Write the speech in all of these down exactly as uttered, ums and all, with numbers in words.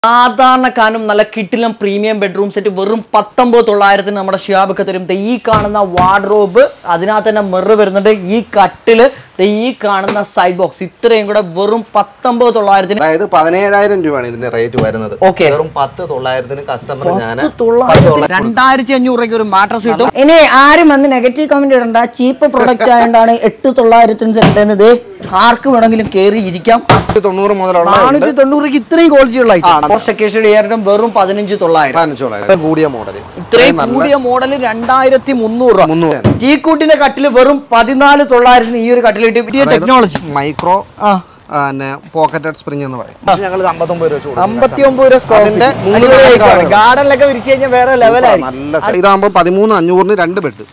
സാധാരണക്കാരനും നല്ല കിട്ടിലും premium bedroom set വെറും പത്തൊമ്പത് തൊള്ളായിരത്തിന് നമ്മുടെ ഷിയാബൊക്കെ തരും. ഈ കാണുന്ന വാർഡ്രോബ്, അതിനകത്ത് തന്നെ മിറർ വരുന്നുണ്ട്. ഈ കട്ടില്, ഈ കാണുന്ന സൈഡ് ബോക്സ്, ഇത്രയും കൂടെ വെറും പത്തൊമ്പത് തൊള്ളായിരത്തിന്, അതായത് പതിനേഴായിരം രൂപയാണ് ഇതിന്റെ റേറ്റ് വരുന്നത്. ഓക്കെ, വെറും പത്ത് തൊള്ളായിരത്തിന് കസ്റ്റമർ ഞാൻ രണ്ടായിരത്തി അഞ്ഞൂറ് രൂപയ്ക്ക് ഒരു മാട്രസ് കിട്ടും. ഇനി ആരും വന്ന് നെഗറ്റീവ് കമന്റ് ഇടണ്ട. ചീപ്പ് പ്രൊഡക്റ്റ് ആയതുകൊണ്ടാണ് എട്ട് തൊള്ളായിരത്തിന് തരുന്നത്. ആർക്ക് വേണമെങ്കിലും കയറി ഇരിക്കാം. തൊണ്ണൂറ് മുതലുള്ള നാനൂറ്റി തൊണ്ണൂറ് ഇത്രയും ക്വാളിറ്റി ഉള്ള വെറും പതിനഞ്ച് തൊള്ളായിരം കൂടിയ മോഡൽ. ഇത്രയും കൂടിയ മോഡൽ രണ്ടായിരത്തി മുന്നൂറ് രൂപ. ടീക്കൂട്ടിന്റെ കട്ടില് വെറും പതിനാല് തൊള്ളായിരത്തിന് ഈ ഒരു കട്ടിൽ കിട്ടിയ ടെക്നോളജി മൈക്രോ പോക്കറ്റഡ് സ്പ്രിംഗ് എന്ന് പറയും. ഞങ്ങൾ അമ്പത്തൊമ്പത് രൂപ അമ്പത്തി ഒമ്പത് രൂപ സ്കോറിന്റെ ഗാർഡനിലൊക്കെ വിരിച്ചു കഴിഞ്ഞാൽ വേറെ ലെവലായി. നല്ല ഇതാകുമ്പോൾ പതിമൂന്ന് അഞ്ഞൂറിന് രണ്ട് ബെഡ്.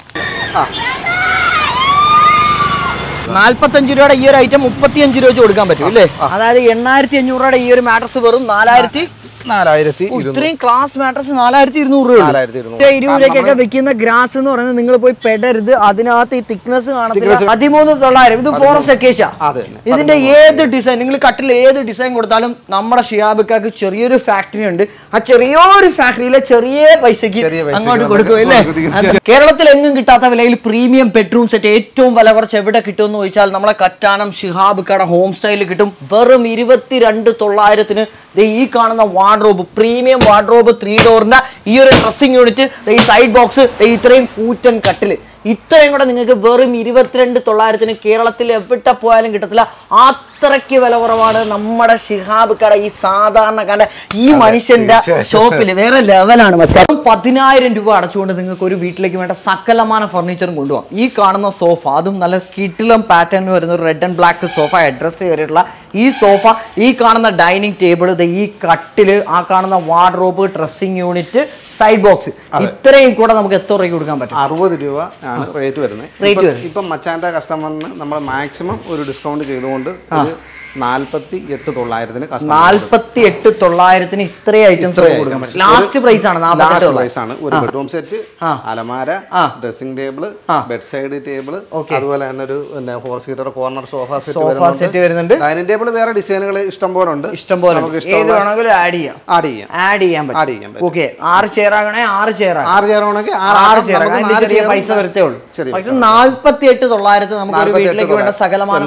നാല്പത്തഞ്ച് രൂപയുടെ ഈ ഒരു ഐറ്റം മുപ്പത്തിയഞ്ച് രൂപ വെച്ച് കൊടുക്കാൻ പറ്റും അല്ലേ? അതായത് എണ്ണായിരത്തി അഞ്ഞൂറ് രൂപയുടെ ഈ ഒരു മാട്രസ് വെറും നാലായിരത്തി നാലായിരത്തി ഇത്രയും ക്ലാസ് മാട്രസ് നാലായിരത്തി ഇരുന്നൂറ് രൂപ. ഇരുപത് രൂപയ്ക്കൊക്കെ വെക്കുന്ന ഗ്രാസ് എന്ന് പറയുന്നത് നിങ്ങൾ പോയി പെടരുത്. അതിനകത്ത് ഈ തിക്നെസ് കാണത്തില്ല. പതിമൂന്ന് തൊള്ളായിരം. ഇത് ഫോറസ്റ്റ് അക്കേഷ്യ. ഇതിന്റെ ഏത് ഡിസൈൻ നിങ്ങൾ കട്ടിൽ ഏത് ഡിസൈൻ കൊടുത്താലും നമ്മുടെ ഷിയാബിക്കാക്ക് ചെറിയൊരു ഫാക്ടറി ഉണ്ട്. ആ ചെറിയൊരു ഫാക്ടറിയിലെ ചെറിയ പൈസക്ക് അങ്ങോട്ട് കൊടുക്കും അല്ലേ? കേരളത്തിൽ എങ്ങും കിട്ടാത്ത വിലയിൽ പ്രീമിയം ബെഡ്റൂം സെറ്റ് ഏറ്റവും വില കുറച്ച് എവിടെ കിട്ടുമെന്ന് ചോദിച്ചാൽ നമ്മളെ കറ്റാനം ഷിഹാബിക്കയുടെ ഹോം സ്റ്റൈലിൽ കിട്ടും. വെറും ഇരുപത്തിരണ്ട് തൊള്ളായിരത്തിന് ഈ കാണുന്ന വാർഡ്രോബ്, പ്രീമിയം വാർഡ്രോബ്, ത്രീ ഡോറിന്റെ ഈ ഒരു ഡ്രസ്സിംഗ് യൂണിറ്റ്, ഈ സൈഡ് ബോക്സ്, ഇത്രയും കൂറ്റൻ കട്ടില്, ഇത്രയും കൂടെ നിങ്ങൾക്ക് വെറും ഇരുപത്തിരണ്ട് തൊള്ളായിരത്തിന് കേരളത്തിൽ എവിടെ പോയാലും കിട്ടത്തില്ല. അത്രയ്ക്ക് വില കുറവാണ് നമ്മുടെ ഷിഹാബ് കട. ഈ സാധാരണക്കാരന്റെ ഈ മനുഷ്യന്റെ ഷോപ്പിൽ വേറെ ലെവലാണ്. മറ്റേ പതിനായിരം രൂപ അടച്ചുകൊണ്ട് നിങ്ങൾക്ക് ഒരു വീട്ടിലേക്ക് വേണ്ട സകലമാന ഫർണിച്ചറും കൊണ്ടുപോകാം. ഈ കാണുന്ന സോഫ, അതും നല്ല കിട്ടിലം പാറ്റേണിൽ വരുന്ന ഒരു റെഡ് ആൻഡ് ബ്ലാക്ക് സോഫ, അഡ്രസ് കയറിയിട്ടുള്ള ഈ സോഫ, ഈ കാണുന്ന ഡൈനിങ് ടേബിൾ, ഈ കട്ടില്, ആ കാണുന്ന wardrobe, dressing unit, side box, ഇത്രയും കൂടെ നമുക്ക് എത്ര രൂപയ്ക്ക് കൊടുക്കാൻ പറ്റും? അറുപത് രൂപ ആണ് റേറ്റ് വരുന്നത്. ഇപ്പം മച്ചാന്റെ കസ്റ്റമറിന് നമ്മൾ മാക്സിമം ഒരു ഡിസ്കൗണ്ട് ചെയ്തുകൊണ്ട് നാല്പത്തി എട്ട് തൊള്ളായിരത്തിന് നാല്പത്തി എട്ട് തൊള്ളായിരത്തിന് ഇത്രയും ഐറ്റംസ് കൊടുക്കാൻ പറ്റും. ലാസ്റ്റ് പ്രൈസ് ആണ്. ലാസ്റ്റ് പ്രൈസ് ആണ്. ഒരു ബെഡ്റൂം സെറ്റ്, അലമാര, dressing table, bedside table, അതുപോലെ തന്നെ ഒരു four seater corner sofa set വരുന്നുണ്ട്. ഡൈനിങ് ടേബിൾ വേറെ ഡിസൈനുകൾ ഇഷ്ടം പോലെ ഉണ്ട്. ഇഷ്ടം പോലെ നമുക്ക് ഇഷ്ടം ആഡ് ചെയ്യാം ആഡ് ചെയ്യാം ആഡ് ചെയ്യാൻ ആഡ് ചെയ്യാൻ പറ്റും. ഓക്കെ, ആറ് ചെയർ ആകണേ ആറ് ചെയർ ആറ് ചെയർ ആണെങ്കിൽ ആറ് ചെയർ ചെറിയ പൈസ വരത്തേ ഉള്ളൂ. പക്ഷെ നാല്പത്തി എട്ട് തൊള്ളായിരത്തി നമുക്ക് ഒരു വീട്ടിലേക്ക് വേണ്ട സകലമായ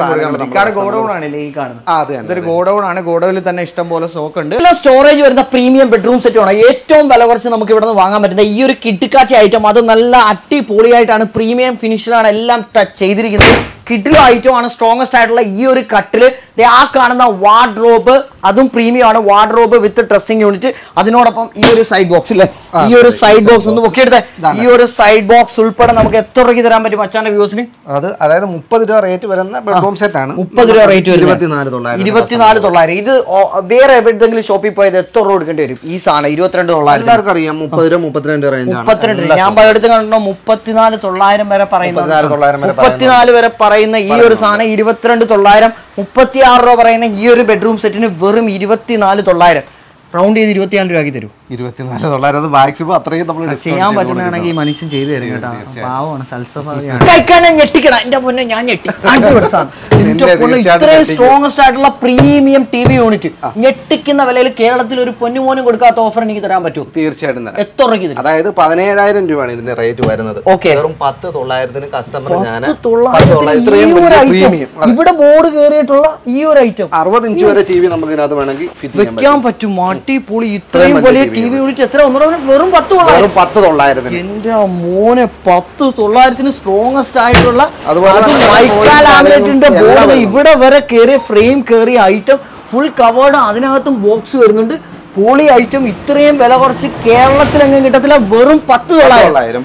ഗോഡൌൺ ആണ് ഈ കാണുന്നത്. ഇതൊരു ഗോഡൌൺ ആണ്. ഗോഡൌണിൽ തന്നെ ഇഷ്ടം പോലെ സ്റ്റോക്ക് ഉണ്ട്. എല്ലാം സ്റ്റോറേജ് വരുന്ന പ്രീമിയം ബെഡ്റൂം സെറ്റ് ആണ്. ഏറ്റവും വില കുറച്ച് നമുക്ക് ഇവിടെ നിന്ന് വാങ്ങാൻ പറ്റുന്ന ഈ ഒരു കിട്ടിക്കാച്ചി ഐറ്റം, അത് നല്ല അടിപൊളിയായിട്ടാണ് പ്രീമിയം ഫിനിഷിലാണ് എല്ലാം ടച്ച് ചെയ്തിരിക്കുന്നത്. കിഡിലും ഐറ്റം ആണ്. സ്ട്രോങ്സ്റ്റ് ആയിട്ടുള്ള ഈ ഒരു കട്ടില്, ആ കാണുന്ന വാർഡ്രോബ്, അതും പ്രീമിയം ആണ്. വാർഡ്രോബ് വിത്ത് ഡ്രസ്സിംഗ് യൂണിറ്റ്, അതിനോടൊപ്പം ഈ ഒരു സൈഡ് ബോക്സ് ഇല്ലേ, ഈ ഒരു സൈഡ് ബോക്സ് ഒന്ന് പൊക്കിയെടുത്തേ. ഈ ഒരു സൈഡ് ബോക്സ് ഉൾപ്പെടെ നമുക്ക് എത്ര രൂപയ്ക്ക് തരാൻ പറ്റും മച്ചാന്റെ വ്യൂസിന്? അത് അതായത് മുപ്പത് രൂപ റേറ്റ് വരുന്ന ബെഡ്റൂം സെറ്റ് ആണ്. മുപ്പത് രൂപ റേറ്റ് വരും. ഇരുപത്തിനാല് തൊള്ളായിരം. ഇത് വേറെ എവിടെയെങ്കിലും ഷോപ്പിൽ പോയത് എത്ര രൂപ കൊടുക്കേണ്ടി വരും? ഈ സാധനം ഇരുപത്തിരണ്ട് തൊള്ളായിരം. എല്ലാവർക്കും അറിയാം. മുപ്പത് രൂപ മുപ്പത്തിരണ്ട് റേഞ്ച് മുപ്പത്തിരണ്ട്. ഞാൻ പലയിടത്തും കണ്ടോ മുപ്പത്തിനാല് തൊള്ളായിരം വരെ പറയുന്നത്. മുപ്പത്തിനാല് വരെ പറയുന്ന ഈ ഒരു സാധനം ഇരുപത്തിരണ്ട് തൊള്ളായിരം. മുപ്പത്തി ആറ് രൂപ പറയുന്ന ഈ ഒരു ബെഡ്റൂം സെറ്റിന് വെറും ഇരുപത്തിനാല് തൊള്ളായിരം. റൗണ്ട് ചെയ്ത് ഇരുപത്തിനാല് രൂപയാക്കി തരും. ഇരുപത്തിനാല് തൊള്ളായിരം മാക്സിമം അത്രയും നമ്മൾ ചെയ്യാൻ പറ്റുന്നതാണെങ്കിൽ ഈ മനുഷ്യൻ ചെയ്തു തരും കേട്ടോ. പാവമാണ്, സൽസഫാണ്. ഞെട്ടിക്കണം എന്റെ പൊന്നെ, ഞാൻ ഞെട്ടി. ഇത്രയും സ്ട്രോങ്സ്റ്റ് ആയിട്ടുള്ള പ്രീമിയം ടി വി യൂണിറ്റ് ഞെട്ടിക്കുന്ന വിലയിൽ കേരളത്തിൽ ഒരു പൊന്നുമോനും കൊടുക്കാത്ത ഓഫർ എനിക്ക് തരാൻ പറ്റും. തീർച്ചയായിട്ടും തരാം. എത്ര രൂപയ്ക്ക്? അതായത് പതിനേഴായിരം രൂപയാണ് ഇതിന്റെ റേറ്റ് വരുന്നത്. ഓക്കെ, വെറും പത്ത് തൊള്ളായിരത്തിന് കസ്റ്റമർ ഞാൻ ഇവിടെ ബോർഡ് കയറിയിട്ടുള്ള ഈ ഒരു ഐറ്റം അറുപത് ഇഞ്ച് വരെ ടി വി നമുക്ക് ഇതിനകത്ത് വേണമെങ്കിൽ വെക്കാൻ പറ്റും. അടിപൊളി. ഇത്രയും വലിയ ടി വി യൂണിറ്റ് എത്ര ഒന്നര വെറും പത്ത് തൊള്ളായിരം. പത്ത് തൊള്ളായിരത്തിന് എന്റെ മോനെ, പത്ത് തൊള്ളായിരത്തിന് സ്ട്രോങ്സ്റ്റ് ആയിട്ടുള്ള ഇവിടെ വരെ കയറിയ ഫ്രെയിം കയറിയ ഐറ്റം ഫുൾ കവേർഡ്. അതിനകത്തും ബോക്സ് വരുന്നുണ്ട്. പോളി ഐറ്റം ഇത്രയും വില കുറച്ച് കേരളത്തിൽ എങ്ങും കിട്ടത്തില്ല. വെറും പത്ത് തൊള്ളായിരം.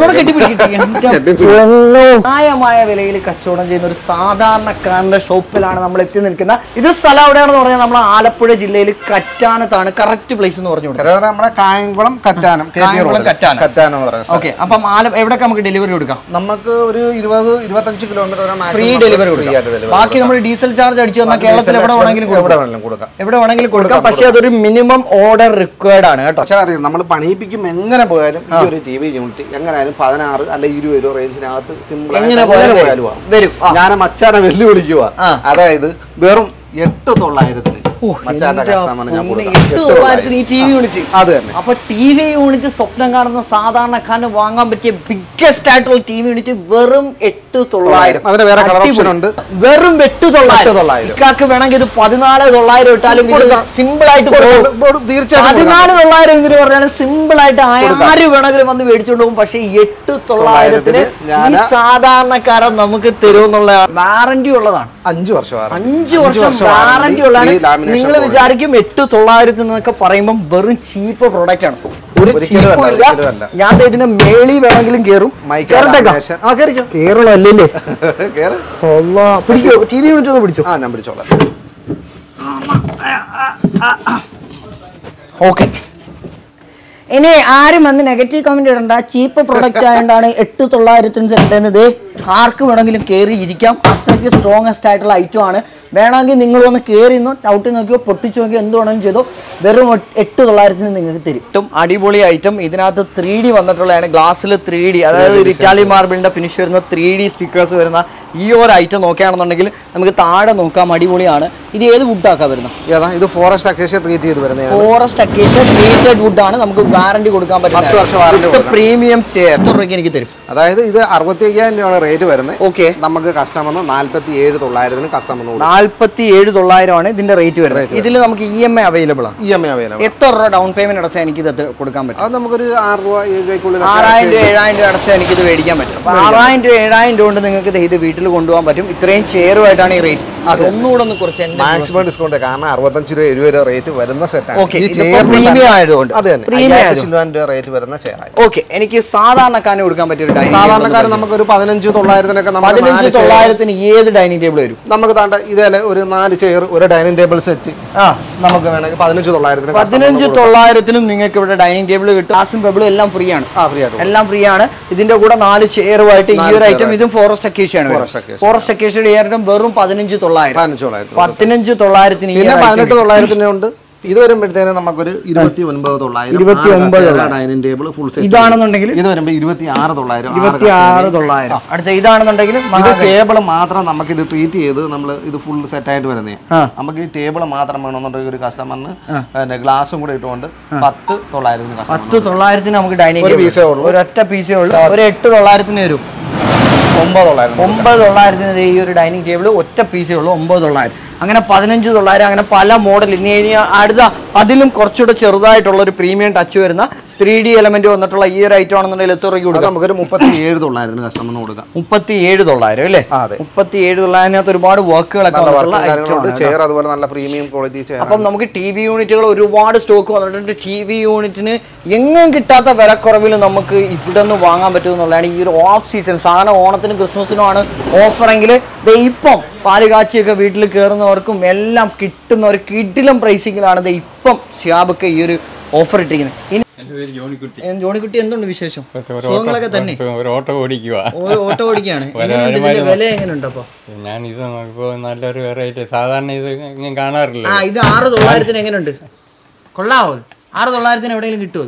ന്യായമായ വിലയിൽ കച്ചവടം ചെയ്യുന്ന ഒരു സാധാരണക്കാരന്റെ ഷോപ്പിലാണ് നമ്മൾ എത്തി നിൽക്കുന്നത്. ഇത് സ്ഥലം എവിടെയാണെന്ന് പറഞ്ഞാൽ നമ്മൾ ആലപ്പുഴ ജില്ലയിൽ കറ്റാനത്താണ് കറക്റ്റ് പ്ലേസ് എന്ന് പറഞ്ഞു കൊടുക്കുന്നത്. നമ്മുടെ കായംകുളം കറ്റാനം. ഓക്കെ, അപ്പം എവിടെയൊക്കെ നമുക്ക് ഡെലിവറി കൊടുക്കാം? നമുക്ക് ഒരു ഇരുപത് ഇരുപത്തഞ്ച് കിലോമീറ്റർ ഫ്രീ ഡെലിവറി കൊടുക്കാം. ബാക്കി നമ്മൾ ഡീസൽ ചാർജ് അടിച്ചു തന്നാൽ കേരളത്തിൽ എവിടെ വേണമെങ്കിലും കൊടുക്കാം. എവിടെ വേണമെങ്കിലും കൊടുക്കാം. പക്ഷെ അതൊരു മിനിമം ഓർഡർ റിക്വയർഡ് ആണ് കേട്ടോ. നമ്മൾ പണിയിപ്പിക്കും എങ്ങനെ പോയാലും ഈ ഒരു ടി വി യൂണിറ്റ് എങ്ങനെയാലും പതിനാറ് അല്ലെ ഇരുപത് രൂപ റേഞ്ചിനകത്ത് സിമ്പിൾ എങ്ങനെ പോയാലും വരും. ഞാൻ മച്ചാനെ വെല്ലുവിളിക്കുക. അതായത് വെറും എട്ട് തൊള്ളായിരത്തിന് മച്ചാന്റെ കസ്റ്റമറിന് ഞാൻ കൊടുക്കാം. എട്ട് തൊള്ളായിരത്തിന് ഈ ടി വി യൂണിറ്റ്. അത് തന്നെ. അപ്പൊ ടി വി യൂണിറ്റ് സ്വപ്നം കാണുന്ന സാധാരണക്കാരന് വാങ്ങാൻ പറ്റിയ ബിഗ്ഗസ്റ്റ് ആയിട്ടുള്ള ടി വി യൂണിറ്റ് വെറും എട്ട് തൊള്ളായിരം. അതിന് വേറെ കളർ ഓപ്ഷൻ ഉണ്ട്. വെറും എട്ട് തൊള്ളായിരം. ഇക്കാക്ക് വേണമെങ്കിൽ ഇത് പതിനാല് തൊള്ളായിരം ഇട്ടാലും സിമ്പിൾ ആയിട്ട് തീർച്ചയായും പതിനാല് തൊള്ളായിരം എന്ന് പറഞ്ഞാലും സിമ്പിൾ ആയിട്ട് ആര് വേണമെങ്കിലും വന്ന് മേടിച്ചോണ്ട് പോകും. പക്ഷെ എട്ട് തൊള്ളായിരത്തിന് സാധാരണക്കാരൻ നമുക്ക് തരുമെന്നുള്ള വാറന്റി ഉള്ളതാണ്. അഞ്ചു വർഷം അഞ്ചു വർഷം വാറന്റി ഉള്ളതാണ്. നിങ്ങൾ വിചാരിക്കും എട്ട് തൊള്ളായിരത്തി എന്നൊക്കെ പറയുമ്പോൾ വെറും ചീപ്പ് പ്രോഡക്റ്റ് ആണ്. ഒരു ചീപ്പില്ല. ഞാൻ ഇതിന്റെ മേളി വേണമെങ്കിലും കേറും. കേരളം അല്ലല്ലേ? പിടിക്കോ ടി വി യൂണിറ്റ് ഒന്ന് പിടിച്ചോ. ആ ഞാൻ പിടിച്ചോളാം. ഓക്കെ. ഇനി ആരും വന്ന് നെഗറ്റീവ് കമന്റ് ഇടണ്ട. ചീപ്പ് പ്രൊഡക്റ്റ് ആയതുകൊണ്ടാണ് എട്ട് തൊള്ളായിരത്തിന് തരുന്നത്. ആർക്ക് വേണമെങ്കിലും കയറി ഇരിക്കാം. അത്രയ്ക്ക് സ്ട്രോങ്ങസ്റ്റ് ആയിട്ടുള്ള ഐറ്റം ആണ്. വേണമെങ്കിൽ നിങ്ങൾ ഒന്ന് കയറി നിന്നോ, ചവിട്ടി നോക്കിയോ, പൊട്ടിച്ചു നോക്കിയോ, എന്ത് വേണമെങ്കിലും ചെയ്തോ. വെറും എട്ട് തൊള്ളായിരത്തിന് നിങ്ങൾക്ക് തരും. ഏറ്റവും അടിപൊളി ഐറ്റം. ഇതിനകത്ത് ത്രീ ഡി വന്നിട്ടുള്ളതാണ്. ഗ്ലാസ്സിൽ ത്രീ ഡി, അതായത് ഒരു ഇറ്റാലിയൻ മാർബിളിന്റെ ഫിനിഷ് വരുന്ന ത്രീ ഡി സ്റ്റിക്കേഴ്സ് വരുന്ന ഈ ഒരു ഐറ്റം നോക്കുകയാണെന്നുണ്ടെങ്കിൽ നമുക്ക് താഴെ നോക്കാം. അടിപൊളിയാണ്. ഇത് ഏത് വുഡാക്കാ വരുന്നത്? ഏതാ? ഇത് ഫോറസ്റ്റ് അക്കേഷ്യ ട്രീറ്റ് ചെയ്ത് വരുന്നത്. ഫോറസ്റ്റ് അക്കേഷ്യ ട്രീറ്റഡ് വുഡ് ആണ്. നമുക്ക് വാറന്റി കൊടുക്കാൻ പറ്റും. പ്രീമിയം ചെയർ എത്ര രൂപയ്ക്ക് എനിക്ക് തരും? അതായത് ഇത് അറുപത്തി അയ്യായിരം രൂപയാണ് റേറ്റ് വരുന്നത്. ഓക്കെ. നമുക്ക് കസ്റ്റമറിന് നാല്പത്തി ഏഴ് തൊള്ളായിരത്തിന് കസ്റ്റമറിന് നാല്പത്തി ഏഴ് തൊള്ളായിരം ആണ് ഇതിന്റെ റേറ്റ് വരുന്നത്. ഇതിൽ നമുക്ക് ഇ എം ഐ അവൈലബിൾ ആണ്. E M I available. എത്ര രൂപ ഡൗൺ പേയ്മെന്റ് അടച്ചാൽ എനിക്ക് ഇത് കൊടുക്കാൻ പറ്റും? അത് നമുക്കൊരു ആറ് രൂപ ഏഴ് രൂപയ്ക്കുള്ളിൽ ആറായിരം രൂപ ഏഴായിരം രൂപ അടച്ചാൽ എനിക്ക് ഇത് മേടിക്കാൻ പറ്റും. അപ്പൊ ആറായിരം രൂപ ഏഴായിരം രൂപ കൊണ്ട് നിങ്ങൾക്ക് ഇത് വീട്ടിൽ കൊണ്ടുപോകാൻ പറ്റും. ഇത്രയും ചെയറുമായിട്ടാണ് ഈ റേറ്റ്. അത് ഒന്നുകൂടെ ഒന്ന് കുറച്ച് മാക്സിമം ഡിസ്കൗണ്ട്. കാരണം അറുപത്തഞ്ച് രൂപ എഴുപത് രൂപ റേറ്റ് വരുന്ന സെറ്റാണ്. പ്രീമിയം ആയതുകൊണ്ട് റേറ്റ് വരുന്ന ചെയർ. ഓക്കെ. എനിക്ക് സാധാരണക്കാരന് കൊടുക്കാൻ പറ്റിയ ഒരു ഡൈനിങ് സാധാരണക്കാരൻ നമുക്ക് ഒരു പതിനഞ്ച് തൊള്ളായിരത്തിനൊക്കെ പതിനഞ്ച് തൊള്ളായിരത്തിന് ഏത് ഡൈനിങ് ടേബിൾ വരും? നമുക്ക് താണ്ട ഇതേലെ ഒരു നാല് ചെയർ ഒരു ഡൈനിങ് ടേബിൾ സെറ്റ് ആ നമുക്ക് വേണമെങ്കിൽ പതിനഞ്ച് തൊള്ളായിരത്തിന് പതിനഞ്ച് തൊള്ളായിരത്തിനും നിങ്ങൾക്ക് ഇവിടെ ഡൈനിങ് ടേബിൾ കിട്ടും. ഗ്ലാസും പെബിളും എല്ലാം ഫ്രീ ആണ്. എല്ലാം ഫ്രീ ആണ്. ഇതിന്റെ കൂടെ നാല് ചെയറുമായിട്ട് ഈ ഒരു ഐറ്റം ഇതും ഫോറസ്റ്റ് അക്കേഷ്യാണ്. ഫോറസ്റ്റ് അക്കേഷ്യയുടെ ഏറെ വെറും പതിനഞ്ച് തൊള്ളായിരം പതിനഞ്ച് തൊള്ളായിരത്തിന് പതിനെട്ട് തൊള്ളായിരത്തിന് ഉണ്ട്. ഇത് വരുമ്പോഴത്തേനും നമുക്കൊരു ഇരുപത്തി ഒൻപത് തൊള്ളായിരം ഇരുപത്തി ഒമ്പത് ഡൈനിങ് ടേബിൾ ഫുൾ സെറ്റ്. ഇതാണെന്നുണ്ടെങ്കിൽ ഇത് വരുമ്പോൾ ഇരുപത്തി ആറ് തൊള്ളായിരം ഇരുപത്തി ആറ് തൊള്ളായിരം. അടുത്ത ഇതാണെന്നുണ്ടെങ്കിൽ ഇത് ടേബിൾ മാത്രം നമുക്ക് ഇത് ട്രീറ്റ് ചെയ്ത് നമ്മൾ ഇത് ഫുൾ സെറ്റ് ആയിട്ട് വരുന്നേ. നമുക്ക് ഈ ടേബിൾ മാത്രം വേണമെന്നുണ്ടെങ്കിൽ ഒരു കസ്റ്റമറിന് ഗ്ലാസും കൂടെ ഇട്ടുകൊണ്ട് പത്ത് തൊള്ളായിരത്തിന് പത്ത് തൊള്ളായിരത്തിന് നമുക്ക് ഡൈനിങ് ഒരു പീസേ ഉള്ളൂ. ഒരൊറ്റ പീസേ ഉള്ളൂ. ഒരു എട്ട് തൊള്ളായിരത്തിന് വരും. ഒമ്പത് തൊള്ളായിരം ഒമ്പത് തൊള്ളായിരത്തിന് ഈ ഒരു ഡൈനിങ് ടേബിൾ ഒറ്റ പീസേ ഉള്ളൂ. ഒമ്പത് തൊള്ളായിരം. അങ്ങനെ പതിനഞ്ച് തൊള്ളായിരം. അങ്ങനെ പല മോഡൽ. ഇനി ഇനി അടുത്ത അതിലും കുറച്ചുകൂടെ ചെറുതായിട്ടുള്ള ഒരു പ്രീമിയം ടച്ച് വരുന്ന ത്രീ ഡി എലമെന്റ് വന്നിട്ടുള്ള ഈ ഒരു ഐറ്റം ആണെന്നുണ്ടെങ്കിൽ എത്ര രൂപയ്ക്ക് കൊടുക്കാം? നമുക്കൊരു മുപ്പത്തി ഏഴ് തൊള്ളായിരത്തിന് കസ്റ്റമറിന് കൊടുക്കാം. മുപ്പത്തി ഏഴ് തൊള്ളായിരം അല്ലേ? മുപ്പത്തി ഏഴ് തൊള്ളായിരത്തിനകത്ത് ഒരുപാട് വർക്കുകളൊക്കെ ചെയർ അതുപോലെ നല്ല പ്രീമിയം ക്വാളിറ്റി ചെയർ. അപ്പം നമുക്ക് ടി വി യൂണിറ്റുകൾ ഒരുപാട് സ്റ്റോക്ക് വന്നിട്ടുണ്ട്. ടി വി യൂണിറ്റിന് എങ്ങും കിട്ടാത്ത വിലക്കുറവിൽ നമുക്ക് ഇവിടെ നിന്ന് വാങ്ങാൻ പറ്റും എന്നുള്ളതാണ്. ഈ ഒരു ഓഫ് സീസൺ സാധനം ഓണത്തിനും ക്രിസ്മസിനുമാണ് ഓഫറെങ്കിൽ ഇപ്പം പാല് കാച്ചിയൊക്കെ വീട്ടിൽ കയറുന്നവർക്കും എല്ലാം കിട്ടുന്ന ഒരു കിടിലം പ്രൈസിങ്ങിലാണ് ഇത് ഇപ്പം ഷിഹാബൊക്കെ ഈ ഒരു ഓഫർ ഇട്ടിരിക്കുന്നത്. ഇനി ജോണിക്കുട്ടി എന്തുണ്ട് വിശേഷം? സുഖങ്ങളൊക്കെ തന്നെ. ഓട്ടോ ഓടിക്കുക ഓട്ടോ ഓടിക്കുകയാണ്. വില എങ്ങനെയുണ്ട്? അപ്പൊ ഞാൻ ഇത് നോക്കിയപ്പോ നല്ലൊരു വെറൈറ്റി. സാധാരണ ഇത് കാണാറില്ല. ആ ഇത് ആറ് തൊള്ളായിരത്തിന് എങ്ങനെയുണ്ട്? കൊള്ളാവോ? ആറ് തൊള്ളായിരത്തിന് എവിടെയെങ്കിലും കിട്ടുമോ?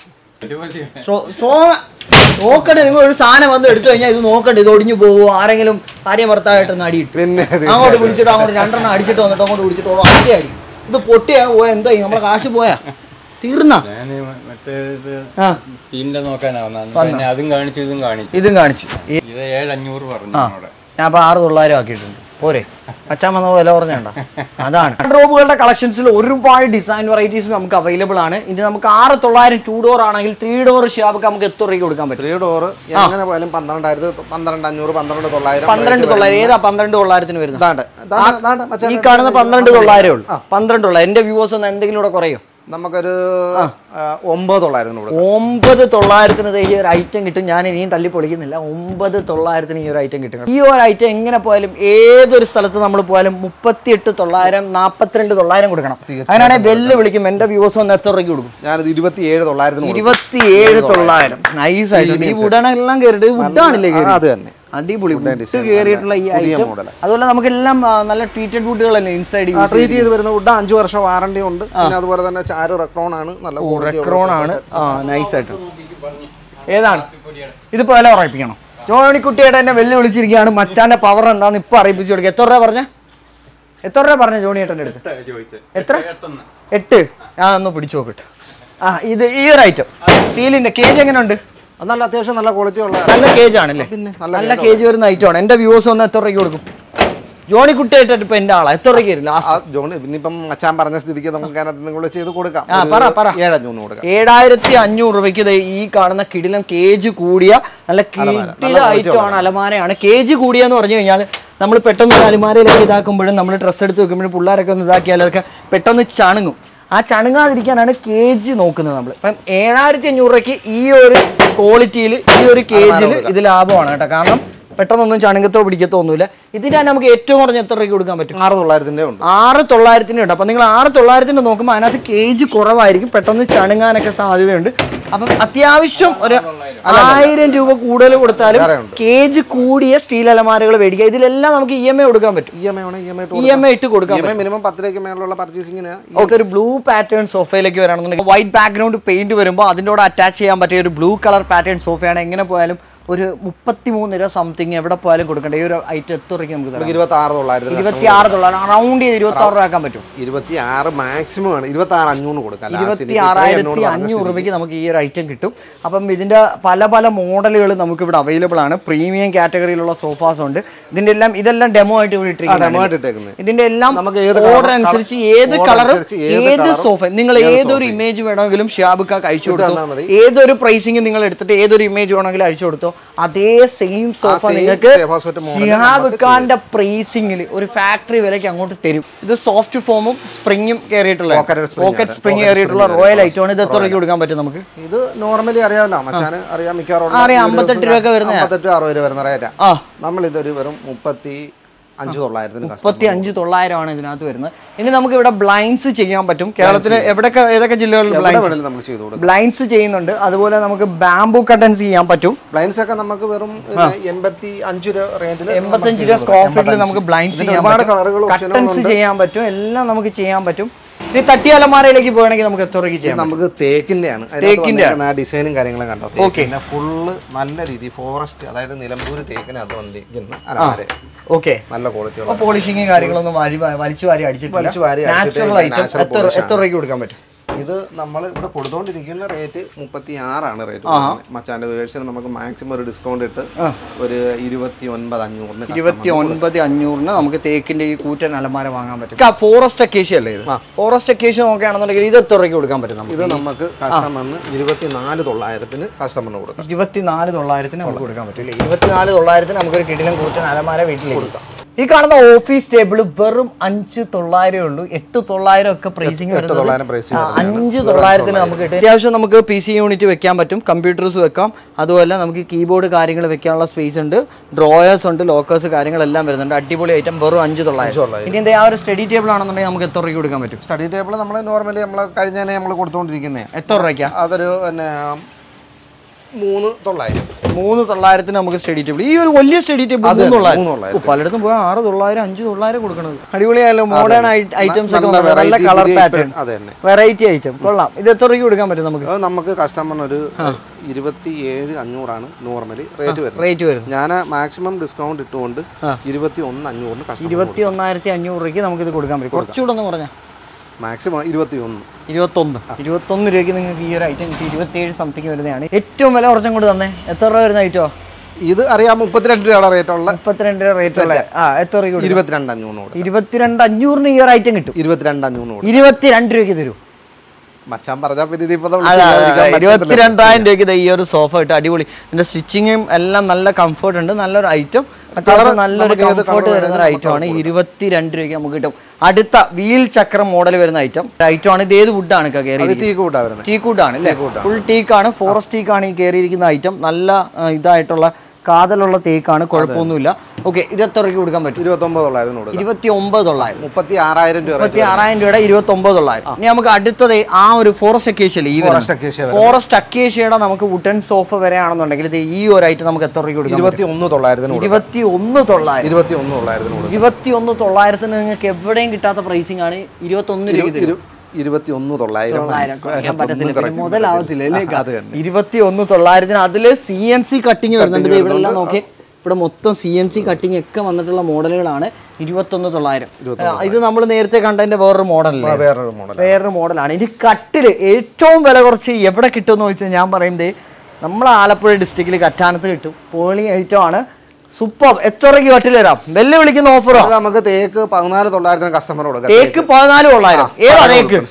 നോക്കട്ടെ. നിങ്ങൾ ഒരു സാധനം വന്ന് എടുത്തു കഴിഞ്ഞാൽ ഇത് നോക്കട്ടെ. ഇത് ഒടിഞ്ഞു പോകുമോ? ആരെങ്കിലും ഭാര്യ ഭർത്താവായിട്ടൊന്ന് അടിയിട്ടു അങ്ങോട്ട് പിടിച്ചിട്ടോ അങ്ങോട്ട് രണ്ടെണ്ണം അടിച്ചിട്ട് വന്നിട്ട് അങ്ങോട്ട് പിടിച്ചിട്ടോ ഒറ്റ അടി. ഇത് പൊട്ടിയാ പോയാ എന്തായി? നമ്മളെ കാശ് പോയാ തീർന്ന. സ്റ്റീലിന്റെ നോക്കാനാ അതും കാണിച്ചു ഇതും കാണിച്ചു ഇതും കാണിച്ചു. ഇത് ഏഴ് അഞ്ഞൂറ് പറഞ്ഞു. ഞാൻ അപ്പൊ ആറ് തൊള്ളായിരം ആക്കിയിട്ടുണ്ട്. പോരെ? അച്ഛൻ വന്ന വില പറഞ്ഞേണ്ട. അതാണ് ഡ്രോപ്പുകളുടെ കളക്ഷൻസിൽ ഒരുപാട് ഡിസൈൻ വെറൈറ്റീസ് നമുക്ക് അവൈലബിൾ ആണ്. ഇത് നമുക്ക് ആറ് തൊള്ളായിരം ടു ഡോർ ആണെങ്കിൽ ത്രീ ഡോർ ഷിഹാബ് നമുക്ക് എത്ര രൂപയ്ക്ക് കൊടുക്കാൻ പറ്റും? ത്രീ ഡോർ എങ്ങനെ പോയാലും പന്ത്രണ്ടായിരത്തി പന്ത്രണ്ട് അഞ്ഞൂറ് പന്ത്രണ്ട് തൊള്ളായിരം പന്ത്രണ്ട് തൊള്ളായിരം. ഏതാ പന്ത്രണ്ട് തൊള്ളായിരത്തിന് വരുന്നത്? ഈ കാണുന്ന പന്ത്രണ്ട് തൊള്ളായിരം ഉള്ളൂ. പന്ത്രണ്ട് തൊള്ളായിരം. എന്റെ വ്യൂവേഴ്സ് ഒന്ന് എന്തെങ്കിലും കൂടെ കുറയോ? നമുക്കൊരു ഒമ്പത് തൊള്ളായിരത്തിന് ഒമ്പത് തൊള്ളായിരത്തിന് ഈ ഒരു ഐറ്റം കിട്ടും. ഞാൻ ഇനിയും തല്ലി പൊളിക്കുന്നില്ല. ഒമ്പത് തൊള്ളായിരത്തിന് ഈ ഒരു ഐറ്റം കിട്ടും. ഈ ഒരു ഐറ്റം എങ്ങനെ പോയാലും ഏതൊരു സ്ഥലത്ത് നമ്മൾ പോയാലും മുപ്പത്തി എട്ട് തൊള്ളായിരം നാപ്പത്തിരണ്ട് തൊള്ളായിരം കൊടുക്കണം. അങ്ങനെയാണെങ്കിൽ വെല്ല് വിളിക്കും. എന്റെ വ്യൂവേഴ്സ് ഒന്ന് എത്ര രൂപയ്ക്ക് കൊടുക്കും? ഞാനത് ഇരുപത്തി ഏഴ് തൊള്ളായിരത്തിന് ഇരുപത്തി ഏഴ് തൊള്ളായിരം. നൈസ് ആയിട്ട് ഈ വുഡനെല്ലാം കയറിയിട്ട് വുഡാണില്ലേ? അത് തന്നെ അടിപൊളി കയറിയിട്ടുള്ള ഈ ഐറ്റം. അതുപോലെ നമുക്കെല്ലാം നല്ല ട്രീറ്റഡ് വുഡുകൾ തന്നെ ഇൻസൈഡ് ട്രീറ്റ് ചെയ്ത് വരുന്ന വുഡ്. അഞ്ചു വർഷം വാറണ്ടി ഉണ്ട്. അതുപോലെ തന്നെ ചാര് റെക്രോൺ ആണ്. നല്ല റെക്രോൺ ആണ്. ആ നൈസ് ആയിട്ട്. ഏതാണ് ഇതിപ്പോ വില ഉറപ്പിക്കണം? ജോണിക്കുട്ടിയുടെ എന്നെ വെല്ലു വിളിച്ചിരിക്കുകയാണ്. മച്ചാന്റെ പവർ എന്താന്ന് ഇപ്പൊ അറിയിപ്പിച്ചു കൊടുക്കുക. എത്ര രൂപ പറഞ്ഞ? എത്ര രൂപ പറഞ്ഞു ജോണി ഏട്ടൻ്റെ അടുത്ത്? എത്ര? എട്ട്. ഞാൻ ഒന്ന് പിടിച്ചു നോക്കട്ടെ. ആ ഇത് ഈ ഒരു ഐറ്റം സ്റ്റീലിന്റെ കേജ് എങ്ങനെയുണ്ട്? നല്ല അത്യാവശ്യം നല്ല ക്വാളിറ്റി ഉള്ള നല്ല കേജ് ആണല്ലേ? നല്ല കേജ് വരുന്ന ഐറ്റം ആണ്. എന്റെ വ്യൂസ് ഒന്ന് എത്ര രൂപയ്ക്ക് കൊടുക്കും? ജോണി കുട്ടിയായിട്ട് ഇപ്പൊ എന്റെ ആളാ എത്ര രൂപയ്ക്ക് വരും? ജോണി ഇനിയിപ്പം മച്ചാൻ പറഞ്ഞ സ്ഥിതിക്ക് നമുക്ക് നിങ്ങൾ ചെയ്ത് കൊടുക്കാം. ഏഴായിരത്തി അഞ്ഞൂറ് രൂപയ്ക്ക് ഈ കാണുന്ന കിടിലം കേജ് കൂടിയ നല്ല കിടില ഐറ്റം ആണ്. അലമാരയാണ്. കേജ് കൂടിയെന്ന് പറഞ്ഞു കഴിഞ്ഞാൽ നമ്മൾ പെട്ടെന്ന് അലമാരയിലൊക്കെ ഇതാക്കുമ്പോഴും നമ്മൾ ഡ്രസ്സ് എടുത്ത് വെക്കുമ്പോഴും പിള്ളേരൊക്കെ ഒന്ന് ഇതാക്കിയാൽ അതൊക്കെ പെട്ടെന്ന് ചണങ്ങും. ആ ചണങ്ങാതിരിക്കാനാണ് കേജ് നോക്കുന്നത് നമ്മൾ. അപ്പം ഏഴായിരത്തി അഞ്ഞൂറ് രൂപയ്ക്ക് ഈ ഒരു ക്വാളിറ്റിയിൽ ഈ ഒരു കേജിൽ ഇത് ലാഭമാണ് കേട്ടോ. കാരണം പെട്ടെന്നൊന്നും ചണുങ്ങത്തോ പിടിക്കത്തോ ഒന്നുമില്ല. ഇതിന് തന്നെ നമുക്ക് ഏറ്റവും കുറഞ്ഞ എത്ര രൂപയ്ക്ക് കൊടുക്കാൻ പറ്റും? ആറ് തൊള്ളായിരത്തിൻ്റെ ഉണ്ട്. ആറ് തൊള്ളായിരത്തിൻ്റെ ഉണ്ട്. അപ്പം നിങ്ങൾ ആറ് തൊള്ളായിരത്തിൻ്റെ നോക്കുമ്പോൾ അതിനകത്ത് കേജ് കുറവായിരിക്കും, പെട്ടെന്ന് ചണങ്ങാനൊക്കെ സാധ്യതയുണ്ട്. അപ്പം അത്യാവശ്യം ഒരു ആയിരം രൂപ കൂടുതൽ കൊടുത്താലും കേജ് കൂടിയ സ്റ്റീൽ അലമാരകൾ മേടിക്കുക. ഇതിലെല്ലാം നമുക്ക് ഇ എം ഐ കൊടുക്കാൻ പറ്റും. E M I E M I ഇട്ട് കൊടുക്കാം. മിനിമം പത്ത് രൂപയ്ക്ക് മേലുള്ള പർച്ചേസിങ്ങിന് ഒക്കെ ഒരു ബ്ലൂ പാറ്റേൺ സോഫയിലേക്ക് വരാണെന്നുണ്ടെങ്കിൽ വൈറ്റ് ബാക്ക്ഗ്രൗണ്ട് പെയിന്റ് വരുമ്പോൾ അതിൻ്റെ കൂടെ അറ്റാച്ച് ചെയ്യാൻ പറ്റിയ ഒരു ബ്ലൂ കളർ പാറ്റേൺ സോഫയാണ്. എങ്ങനെ പോയാലും ഒരു മുപ്പത്തി മൂന്ന് രൂപ സംതിങ് എവിടെ പോയാലും കൊടുക്കണ്ട. ഈ ഒരു ഐറ്റം എത്ര രൂപയ്ക്ക് നമുക്ക് ഇരുപത്തി ആറ് തൊള്ളായിരത്തി ഇരുപത്തി ആറ് തൊള്ളായിരം റൗണ്ട് ചെയ്ത് ഇരുപത്തി ആറ് രൂപ ആക്കാൻ പറ്റും. ഇരുപത്തി ആറ് മാക്സിമം ആണ്. ഇരുപത്തി ആറ് അഞ്ഞൂറ് കൊടുക്കാം. ഇരുപത്തി ആറായിരത്തി അഞ്ഞൂറ് രൂപയ്ക്ക് നമുക്ക് ഈ ഒരു ഐറ്റം കിട്ടും. അപ്പം ഇതിന്റെ പല പല മോഡലുകൾ നമുക്ക് ഇവിടെ അവൈലബിൾ ആണ്. പ്രീമിയം കാറ്റഗറിയിലുള്ള സോഫാസ് ഉണ്ട്. ഇതിന്റെ എല്ലാം ഇതെല്ലാം ഡെമോ ആയിട്ട് ഇവിടെ ഇട്ടിരിക്കുന്നത്. ഇതിന്റെ എല്ലാം ഓർഡർ അനുസരിച്ച് ഏത് കളറും ഏത് സോഫ നിങ്ങൾ ഏതൊരു ഇമേജ് വേണമെങ്കിലും ഷിയാബുക്കാക്ക് അയച്ചു കൊടുത്തു. ഏതൊരു പ്രൈസിങ് നിങ്ങൾ എടുത്തിട്ട് ഏതൊരു ഇമേജ് വേണമെങ്കിലും അയച്ചു കൊടുത്തോ. അതേ സെയിം സോഫ നിങ്ങൾക്ക് ഷിഹാബുഖാന്റെ പ്രൈസിംഗിൽ ഒരു ഫാക്ടറി വിലയ്ക്ക് അങ്ങോട്ട് തരും. ഇത് സോഫ്റ്റ് ഫോമും സ്പ്രിങ്ങും കയറിയിട്ടുള്ള പോക്കറ്റ് സ്പ്രിങ് കയറിയിട്ടുള്ള റോയൽ ഐറ്റം ആണ്. ഇത് എത്ര രൂപയ്ക്ക് കൊടുക്കാൻ പറ്റും നമുക്ക്? ഇത് നോർമലി അറിയാമല്ലോ മച്ചാന് അറിയാം. മിക്കവാറും അറിയാം. അമ്പത്തെട്ട് രൂപ വരുന്ന അമ്പത്തെട്ട് അറുപത് രൂപ വരുന്ന റേറ്റാ. നമ്മൾ ഇതൊരു വെറും മുപ്പത്തി അഞ്ച് തൊള്ളായിരത്തിന് മുപ്പത്തി അഞ്ച് തൊള്ളായിരം ആണ് ഇതിനകത്ത് വരുന്നത്. ഇനി നമുക്ക് ഇവിടെ ബ്ലൈൻഡ്സ് ചെയ്യാൻ പറ്റും. കേരളത്തിലെ എവിടെയൊക്കെ ഏതൊക്കെ ജില്ലകളിൽ ബ്ലൈൻഡ്സ് ചെയ്യുന്നുണ്ട്. അതുപോലെ നമുക്ക് ബാംബു കട്ടൻസ് ചെയ്യാൻ പറ്റും. ബ്ലൈൻഡ്സ് ഒക്കെ നമുക്ക് വെറും എൺപത്തി അഞ്ച് രൂപ റേഞ്ചിൽ എൺപത്തഞ്ച് രൂപ സ്ക്വയർ ഫീറ്റിൽ നമുക്ക് ബ്ലൈൻഡ്സ് ചെയ്യാൻ പറ്റും. കട്ടൻസ് ചെയ്യാൻ പറ്റും. എല്ലാം നമുക്ക് ചെയ്യാൻ പറ്റും. ഈ തട്ടി അലമാരയിലേക്ക് പോകണമെങ്കിൽ നമുക്ക് എത്ര രൂപയ്ക്ക് ചെയ്യാം? നമുക്ക് തേക്കിന്റെ ആണ്. തേക്കിന്റെ ഡിസൈനും കാര്യങ്ങളും കണ്ടോ? ഓക്കെ. ഫുള്ള് നല്ല രീതി ഫോറസ്റ്റ്, അതായത് നിലമ്പൂർ തേക്കിനകത്ത് വന്നിരിക്കുന്ന അലമാര. ഓക്കെ. നല്ല ക്വാളിറ്റി. പോളിഷിംഗ് കാര്യങ്ങളൊന്നും വലിച്ചു വാരി അടിച്ചിട്ടില്ല. Natural item. എത്ര എത്ര രൂപയ്ക്ക് കൊടുക്കാൻ പറ്റും? ഇത് നമ്മൾ ഇവിടെ കൊടുത്തോണ്ടിരിക്കുന്ന റേറ്റ് മുപ്പത്തി ആറാണ് റേറ്റ്. മച്ചാന്റെ വേഴ്സിന് നമുക്ക് മാക്സിമം ഒരു ഡിസ്കൗണ്ട് ഇട്ട് ഒരു ഇരുപത്തി ഒൻപത് അഞ്ഞൂറിന് ഇരുപത്തി ഒൻപത് അഞ്ഞൂറിന് നമുക്ക് തേക്കിന്റെ ഈ കൂറ്റൻ അലമാര വാങ്ങാൻ പറ്റും. ഫോറസ്റ്റ് അക്കേഷ്യ അല്ലേ ഇത്? ഫോറസ്റ്റ് അക്കേഷ്യ നോക്കുകയാണെന്നുണ്ടെങ്കിൽ ഇത് എത്ര രൂപയ്ക്ക് കൊടുക്കാൻ പറ്റും? ഇത് നമുക്ക് കസ്റ്റമറിന് ഇരുപത്തിനാല് തൊള്ളായിരത്തിന് കസ്റ്റമറിന് കൊടുക്കാം. ഇരുപത്തിനാല് തൊള്ളായിരത്തിന് നമുക്ക് കൊടുക്കാൻ പറ്റില്ല. ഇരുപത്തിനാല് തൊള്ളായിരത്തിന് നമുക്കൊരു കിടിലം കൂറ്റൻ അലമാര വീട്ടിൽ കൊടുക്കാം. ഈ കാണുന്ന ഓഫീസ് ടേബിൾ വെറും അഞ്ച് തൊള്ളായിരം ഉള്ളൂ. എട്ട് തൊള്ളായിരം ഒക്കെ പ്രൈസിങ് വരുന്നത്. അഞ്ച് തൊള്ളായിരത്തിന് നമുക്ക് കിട്ടും. അത്യാവശ്യം നമുക്ക് പി സി യൂണിറ്റ് വെക്കാൻ പറ്റും, കമ്പ്യൂട്ടേഴ്സ് വെക്കാം. അതുപോലെ നമുക്ക് കീബോർഡ് കാര്യങ്ങൾ വെക്കാനുള്ള സ്പേസ് ഉണ്ട്, ഡ്രോയേഴ്സ് ഉണ്ട്, ലോക്കേഴ്സ് കാര്യങ്ങളെല്ലാം വരുന്നുണ്ട്. അടിപൊളി ഐറ്റം വെറും അഞ്ച് തൊള്ളായിരം. ഇനി എന്താ ആ ഒരു സ്റ്റഡി ടേബിൾ ആണെന്നുണ്ടെങ്കിൽ നമുക്ക് എത്ര രൂപയ്ക്ക് കൊടുക്കാൻ പറ്റും? സ്റ്റഡി ടേബിൾ നമ്മൾ നോർമലി നമ്മൾ കഴിഞ്ഞ നമ്മൾ കൊടുത്തുകൊണ്ടിരിക്കുന്നത് എത്ര രൂപയ്ക്കാണ്? അതൊരു പിന്നെ മൂന്ന് തൊള്ളായിരം മൂന്ന് തൊള്ളായിരത്തിന് നമുക്ക് സ്റ്റഡി ടേബിൾ. ഈ ഒരു വലിയ സ്റ്റഡി ടേബിൾ പലയിടത്തും പോയാൽ ആറ് തൊള്ളായിരം അഞ്ച് തൊള്ളായിരം കൊടുക്കണത്. അടിപൊളിയായാലും മോഡേൺ ഐറ്റംസ് ഒക്കെ നല്ല കളർ പാറ്റേൺ വെറൈറ്റി ഐറ്റം കൊള്ളാം. ഇത് എത്ര രൂപയ്ക്ക് കൊടുക്കാൻ പറ്റും നമുക്ക്? നമുക്ക് കസ്റ്റമറിന് ഒരു ഇരുപത്തി ഏഴ് അഞ്ഞൂറാണ് നോർമലി റേറ്റ് വരുന്നത്. റേറ്റ് വരും. ഞാൻ മാക്സിമം ഡിസ്കൗണ്ട് ഇട്ടുകൊണ്ട് ഇരുപത്തി ഒന്ന് അഞ്ഞൂറിന് ഇരുപത്തി ഒന്നായിരത്തി അഞ്ഞൂറ് രൂപയ്ക്ക് നമുക്ക് ഇത് കൊടുക്കാൻ പറ്റും. കുറച്ചുകൂടെ ഒന്ന് പറഞ്ഞാൽ മാക്സിമം ഇരുപത്തി ഒന്ന് ഇരുപത്തൊന്ന് ഇരുപത്തൊന്ന് രൂപയ്ക്ക് നിങ്ങൾക്ക് ഈ ഒരു ഐറ്റം കിട്ടി. ഇരുപത്തിയേഴ് സംതിങ് വരുന്നതാണ്. ഏറ്റവും വില കുറച്ചും കൊണ്ട് തന്നെ. എത്ര രൂപ വരുന്ന ഐറ്റോ? ഇത് അറിയാം മുപ്പത്തിരണ്ട് രൂപയുടെ റേറ്റ് ഉള്ള മുപ്പത്തിരണ്ട് രൂപ റേറ്റ് ഉള്ള എത്ര രൂപ? ഇരുപത്തിരണ്ട് അഞ്ഞൂറ് ഇരുപത്തിരണ്ട് അഞ്ഞൂറിന് ഈ ഒരു ഐറ്റം കിട്ടും. ഇരുപത്തിരണ്ട് അഞ്ഞൂറ് ഇരുപത്തിരണ്ട് രൂപയ്ക്ക് തരൂ. മച്ചാൻ പറഞ്ഞാൽ ഇരുപത്തിരണ്ടായിരം രൂപയ്ക്ക് ഈ ഒരു സോഫ കിട്ടും. അടിപൊളി. ഇതിന്റെ സ്റ്റിച്ചിങ്ങും എല്ലാം നല്ല കംഫർട്ട് ഉണ്ട്. നല്ലൊരു ഐറ്റം, നല്ലൊരു കംഫർട്ട് വരുന്ന ഒരു ഐറ്റം ആണ്. ഇരുപത്തിരണ്ട് രൂപയ്ക്ക് നമുക്ക് കിട്ടും. അടുത്ത വീൽ ചക്രം മോഡൽ വരുന്ന ഐറ്റം ഐറ്റം ആണ്. ഇത് ഏത് വുഡാണ് കയറിയിരിക്കുന്നത്? ടീക്ക് വുഡാണ് അല്ലേ? ഫുൾ ടീക്കാണ്, ഫോറസ്റ്റ് ടീക്കാണ് ഈ കയറിയിരിക്കുന്ന ഐറ്റം. നല്ല ഇതായിട്ടുള്ള കാതലുള്ള തേക്കാണ്, കുഴപ്പമൊന്നുമില്ല. ഓക്കെ. ഇത് എത്ര രൂപയ്ക്ക് കൊടുക്കാൻ പറ്റും? ഇരുപത്തി ഒമ്പത് തൊള്ളായിരം ഇരുപത്തി ഒമ്പത് തൊള്ളായിരം മുപ്പത്തി ആറായിരം രൂപ മുപ്പത്തി ആറായിരം രൂപയുടെ ഇരുപത്തി ഒമ്പത് തൊള്ളായിരം. ഇനി നമുക്ക് അടുത്തത് ആ ഒരു ഫോറസ്റ്റ് അക്കേഷ്യ, ഈ ഫോറസ്റ്റ് അക്കേഷ്യയുടെ നമുക്ക് വുഡൻ സോഫ വരെയാണെന്നുണ്ടെങ്കിൽ ഇത് ഈ ഒരു ഐറ്റം നമുക്ക് എത്ര രൂപയ്ക്ക് കൊടുക്കാം? ഇരുപത്തി ഒന്ന് തൊള്ളായിരത്തിന് ഇരുപത്തി ഒന്ന് തൊള്ളായിരം ഇരുപത്തി ഒന്ന് തൊള്ളായിരത്തിന് ഇരുപത്തി ഒന്ന് തൊള്ളായിരത്തിന് നിങ്ങൾക്ക് എവിടെയും കിട്ടാത്ത പ്രൈസിംഗ് ആണ്. ഇരുപത്തി ഒന്ന് രൂപ ഇരുപത്തി ഒന്ന് തൊള്ളായിരം മുതലാവത്തില്ല. ഇരുപത്തി ഒന്ന് തൊള്ളായിരത്തിന് അതില് സി എൻ സി കട്ടിങ് വരുന്നുണ്ട്. ഇവിടെ എല്ലാം നോക്കി ഇവിടെ മൊത്തം സി എൻ സി കട്ടിങ് ഒക്കെ വന്നിട്ടുള്ള മോഡലുകളാണ്. ഇരുപത്തൊന്ന് തൊള്ളായിരം. ഇത് നമ്മൾ നേരത്തെ കണ്ടതിന്റെ വേറൊരു മോഡലല്ലേ, വേറൊരു മോഡൽ വേറൊരു മോഡലാണ്. ഇനി കട്ടില് ഏറ്റവും വില കുറച്ച് എവിടെ കിട്ടുമെന്ന് ചോദിച്ചാൽ ഞാൻ പറയുന്നത് നമ്മളെ ആലപ്പുഴ ഡിസ്ട്രിക്റ്റിൽ കറ്റാനത്ത് കിട്ടും. പോളി ഐറ്റം ആണ്. സൂപ്പർ. എത്ര രൂപയ്ക്ക് കട്ടിൽ തരാം? വെല്ല് വിളിക്കുന്ന ഓഫറോ? നമുക്ക് തേക്ക് പതിനാല് തൊള്ളായിരത്തിന് കസ്റ്റമർ കൊടുക്കാം. തേക്ക് പതിനാല് തൊള്ളായിരം. ഏതാ തേക്ക്?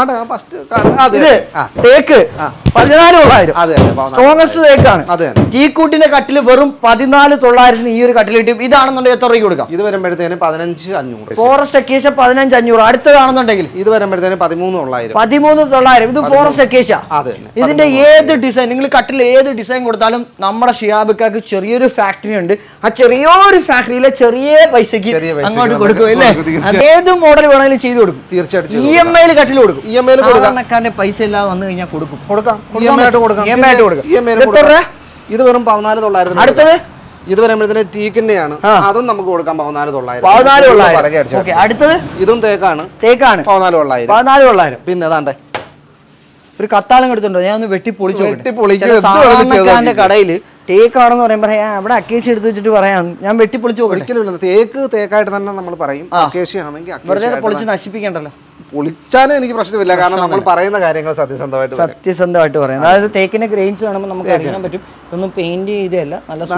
തേക്ക് പതിനാല് തൊള്ളായിരം. സ്ട്രോങ്ങസ്റ്റ് തേക്കാണ്. ടീക്കൂട്ടിന്റെ കട്ടില് വെറും പതിനാല് തൊള്ളായിരത്തിന് ഈ ഒരു കട്ടിൽ കിട്ടും. ഇതാണെന്നുണ്ടെങ്കിൽ എത്ര രൂപയ്ക്ക് കൊടുക്കാം? ഇത് വരുമ്പോഴത്തേന് പതിനഞ്ച് അഞ്ഞൂറ്. ഫോറസ്റ്റ് അക്കേഷ്യ പതിനഞ്ച് അഞ്ഞൂറ്. അടുത്തതാണെന്നുണ്ടെങ്കിൽ ഇത് വരുമ്പോഴത്തേന് പതിമൂന്ന് തൊള്ളായിരം. പതിമൂന്ന് തൊള്ളായിരം. ഇത് ഫോറസ്റ്റ് അക്കേഷ്യ. ഇതിന്റെ ഏത് ഡിസൈൻ നിങ്ങൾ കട്ടിൽ ഏത് ഡിസൈൻ കൊടുത്താലും നമ്മുടെ ഷിയാബിക്കാക്ക് ചെറിയൊരു ഫാക്ടറി ഉണ്ട്. ആ ചെറിയൊരു ഫാക്ടറിയിലെ ചെറിയ പൈസക്ക് അങ്ങോട്ട് കൊടുക്കും അല്ലേ? ഏത് മോഡൽ വേണമെങ്കിലും ചെയ്തു കൊടുക്കും. തീർച്ചയായിട്ടും ഇ എം ഐയിൽ കട്ടിൽ കൊടുക്കും. ഇ എം ഐയിൽ സാധാരണക്കാരന്റെ പൈസ ഇല്ലാതെ വന്നു കഴിഞ്ഞാൽ കൊടുക്കും. കൊടുക്കാം. ഇത് വെറും പതിനാല് തൊള്ളായിരത്തി. അടുത്തത് ഇത് വരുമ്പോഴത്തേന് ടീക്കിന്റെയാണ്. അതും നമുക്ക് കൊടുക്കാം പതിനാല് തൊള്ളായിരം. പതിനാല് തൊള്ളായിരം. അടുത്തത് ഇതും തേക്കാണ്. തേക്കാണ്. പതിനാല് തൊള്ളായിരം. പതിനാല് തൊള്ളായിരം. പിന്നെ അതാണ്ടേ ഒരു കത്താളം എടുത്തുണ്ടോ? ഞാൻ ഒന്ന് വെട്ടി പൊളിച്ചു. വെട്ടി കടയിൽ തേക്കാണെന്ന് പറയുമ്പോൾ അവിടെ അക്കേഷ്യ എടുത്ത് വെച്ചിട്ട് പറയാം ഞാൻ വെട്ടി പൊളിച്ചു. ഒരിക്കലും തേക്ക് തേക്കായിട്ട് തന്നെ നമ്മൾ പറയും. അക്കേഷ്യ ആണെങ്കിൽ വെറുതെ പൊളിച്ച് നശിപ്പിക്കണ്ടല്ലോ. പൊളിച്ചാലും എനിക്ക് പ്രശ്നമില്ല. കാരണം നമ്മൾ പറയുന്ന കാര്യങ്ങൾ സത്യസന്ധമായിട്ട് സത്യസന്ധമായിട്ട് പറയാം. അതായത് തേക്കിന്റെ ഗ്രെയിൻസ് കാണുമ്പോൾ നമുക്ക് അറിയാൻ പറ്റും. ഇതൊന്നും പെയിന്റ് ചെയ്തല്ല.